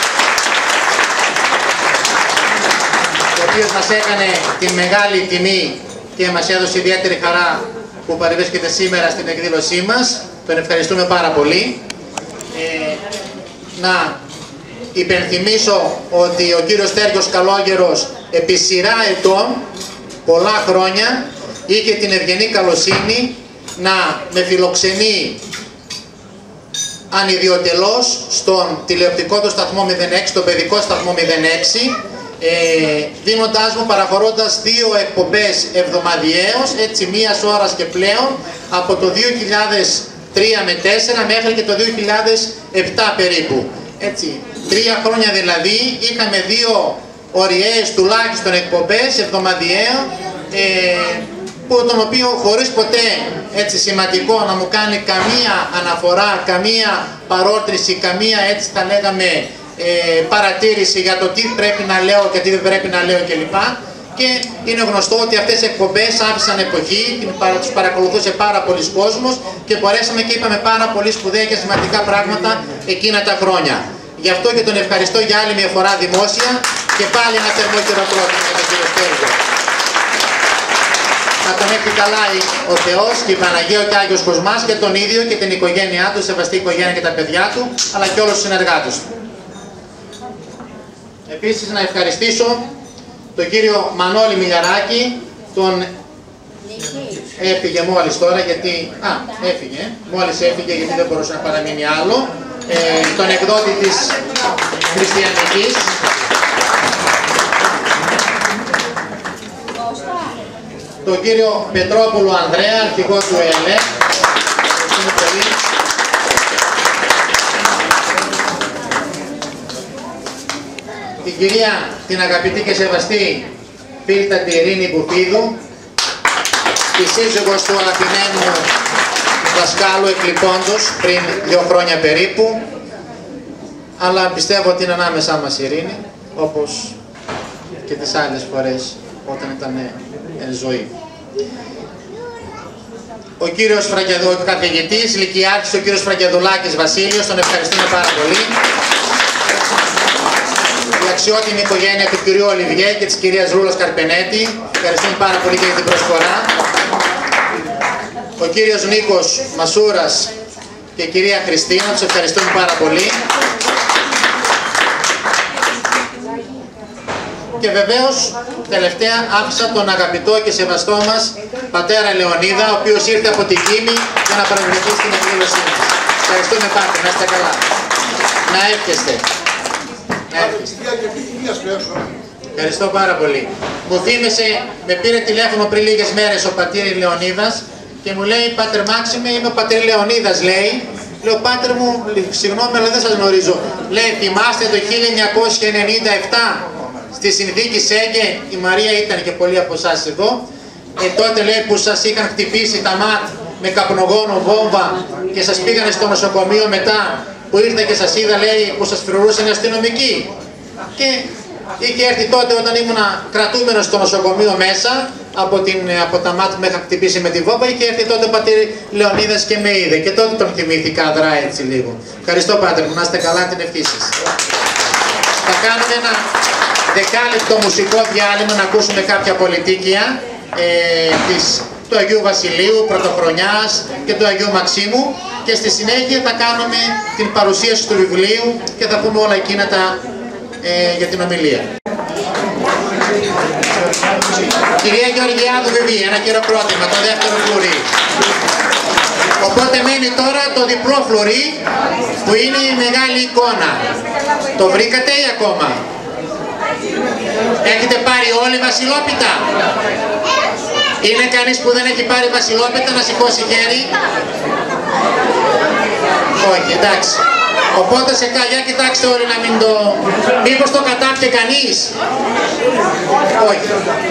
ο οποίος μας έκανε την μεγάλη τιμή και μας έδωσε ιδιαίτερη χαρά που παρευρίσκεται σήμερα στην εκδήλωσή μας. Τον ευχαριστούμε πάρα πολύ. Να υπενθυμίσω ότι ο κύριος Στέργιος Καλόγερος επί σειρά ετών, πολλά χρόνια, είχε την ευγενή καλοσύνη να με φιλοξενεί ανιδιοτελώς στον τηλεοπτικό του σταθμό 06, το παιδικό σταθμό 06, δίνοντάς μου, παραχωρώντας 2 εκπομπές εβδομαδιαίως, έτσι μίας ώρας και πλέον, από το 2003 με 4 μέχρι και το 2007 περίπου. Έτσι, 3 χρόνια δηλαδή, είχαμε 2 ωριαίες τουλάχιστον εκπομπές εβδομαδιαίων, τον οποίο χωρίς ποτέ έτσι σημαντικό να μου κάνει καμία αναφορά, καμία παρότριση, καμία έτσι θα λέγαμε παρατήρηση για το τι πρέπει να λέω και τι δεν πρέπει να λέω κλπ. Και είναι γνωστό ότι αυτές οι εκπομπές άφησαν εποχή, τους παρακολουθούσε πάρα πολλοί κόσμος και μπορέσαμε και είπαμε πάρα πολύ σπουδαία και σημαντικά πράγματα εκείνα τα χρόνια. Γι' αυτό και τον ευχαριστώ για άλλη μια φορά δημόσια και πάλι ένα θερμό χειροκρότημα για τον κύριο Στέργιο. Να τον έχει καλά ο Θεός και η Παναγία και ο Άγιος Κοσμάς και τον ίδιο και την οικογένειά του, σεβαστή οικογένεια και τα παιδιά του, αλλά και όλους τους συνεργάτες του. Επίσης να ευχαριστήσω τον κύριο Μανώλη Μιλιαράκη, τον έφυγε μόλις τώρα γιατί, έφυγε, μόλις έφυγε γιατί δεν μπορούσε να παραμείνει άλλο, τον εκδότη της Χριστιανικής, τον κύριο Πετρόπουλο Ανδρέα, αρχηγό του ΕΛΕ. Ευχαριστούμε πολύ. Την κυρία, την αγαπητή και σεβαστή φίλτατη Ειρήνη Μπουφίδου, τη σύζυγος του αγαπημένου δασκάλου εκλειπώντος πριν 2 χρόνια περίπου, αλλά πιστεύω ότι είναι ανάμεσά μας η Ειρήνη, όπως και τις άλλες φορές όταν ήταν ζωή. Ο κύριος ο καθηγητής, λυκειάρχης, ο κύριος Φραγκεδουλάκης Βασίλειος, τον ευχαριστούμε πάρα πολύ. Η αξιότιμη οικογένεια του κυρίου Ολιβιέ και της κυρίας Ρούλας Καρπενέτη, ευχαριστούμε πάρα πολύ για την προσφορά. Ο κύριος Νίκος Μασούρας και η κυρία Χριστίνα, τους ευχαριστούμε πάρα πολύ. Και βεβαίως, τελευταία, άφησα τον αγαπητό και σεβαστό μας πατέρα Λεωνίδα, ο οποίος ήρθε από την Κίμη για να παρευρεθεί στην εκδήλωσή μας. Ευχαριστούμε πάρα, να είστε καλά. Να έρχεστε. Ευχαριστώ πάρα πολύ. Μου θύμισε, με πήρε τηλέφωνο πριν λίγες μέρες ο πατήρ Λεωνίδας και μου λέει, Πάτερ Μάξιμε, είμαι ο πατήρ Λεωνίδας, λέει. Λέω, Πάτερ μου, συγγνώμη, αλλά δεν σας γνωρίζω. Λέει, θυμάστε το 1997 στη συνθήκη Σέγγε, η Μαρία ήταν και πολλοί από εσάς εδώ, τότε λέει που σας είχαν χτυπήσει τα ΜΑΤ με καπνογόνο βόμβα και σας πήγανε στο νοσοκομείο μετά που ήρθα και σας είδα, λέει, που σας φρουρούσαν οι αστυνομικοί. Και είχε έρθει τότε όταν ήμουνα κρατούμενος στο νοσοκομείο μέσα από τα ΜΑΤ που με είχαν χτυπήσει με τη βόμβα, είχε έρθει τότε ο πατήρ Λεωνίδας και με είδε και τότε τον θυμήθηκα αδρά έτσι λίγο. Ευχαριστώ, Πάτερ μου, να είστε καλά, την ευχή σας. Θα κάνουμε ένα 10 λεπτό μουσικό διάλειμμα να ακούσουμε κάποια πολιτίκια του Αγίου Βασιλείου, Πρωτοχρονιάς και του Αγίου Μαξίμου και στη συνέχεια θα κάνουμε την παρουσίαση του βιβλίου και θα πούμε όλα εκείνα για την ομιλία. Κυρία Γεωργιάδου Βιβί, ένα χειροκρότημα, το δεύτερο φλουρί. Οπότε μένει τώρα το διπλό φλουρί που είναι η μεγάλη εικόνα. Το βρήκατε ή ακόμα? Έχετε πάρει όλοι βασιλόπιτα? Είναι κανείς που δεν έχει πάρει βασιλόπιτα να σηκώσει χέρι? Όχι, εντάξει. Οπότε σε για κοιτάξτε όλοι να μην το... Μήπως το κατάπιε κανείς? Όχι.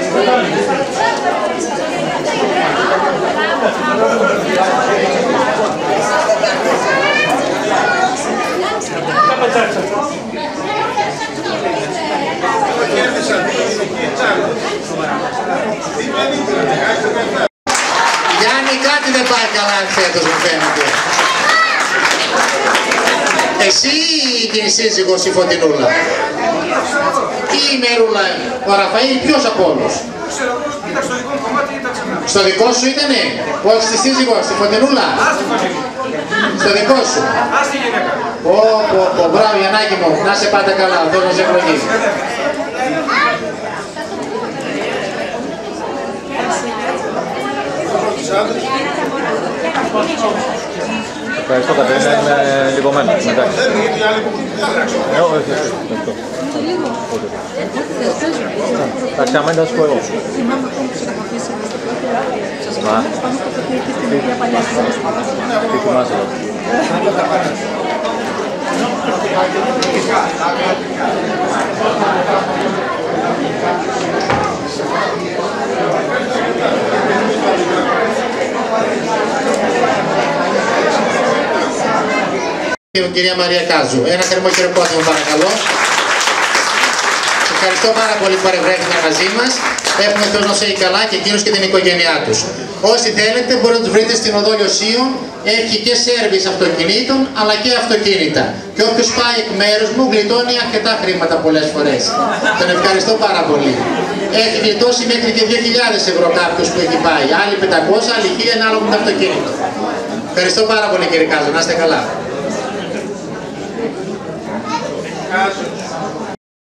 Γιάννη, κάτι δεν πάει καλά φέτος μου φαίνεται. Εσύ ή η σύζυγος η Φωτεινούλα? Ή η Μερούλα, ο Ραφαήλ, ποιος από όλους? Στο δικό σου ήτανε? Όχι στη σύζυγο, στη Φωτεινούλα? Στο δικό σου? Μπράβο Γιαννάκη μου, να σε πάτε καλά, ο Θεός σε ευλογεί. Ευχαριστώ Κατερίνα, είμαι λιγωμένος. Όχι, εντάξει, άμα είναι θα σου πω εγώ. Τι θυμάσαι εδώ? Κυρία Μαρία Κάζου, ένα θερμό χειροκρότημα παρακαλώ. Ευχαριστώ πάρα πολύ που παρευρέθηκαν μαζί μας. Έχουμε Θεός να σέει καλά και εκείνους και την οικογένειά τους. Όσοι θέλετε μπορείτε να τους βρείτε στην οδό Λιωσίων. Έχει και σέρβις αυτοκινήτων αλλά και αυτοκίνητα. Και όποιος πάει εκ μέρους μου γλιτώνει αρκετά χρήματα πολλές φορές. Τον ευχαριστώ πάρα πολύ. Έχει γλιτώσει μέχρι και 2.000 ευρώ κάποιος που έχει πάει. Άλλοι 500, άλλοι 1.000 ανάλογα με το αυτοκίνητο. Ευχαριστώ πάρα πολύ κύριε Κάζο, να είστε καλά.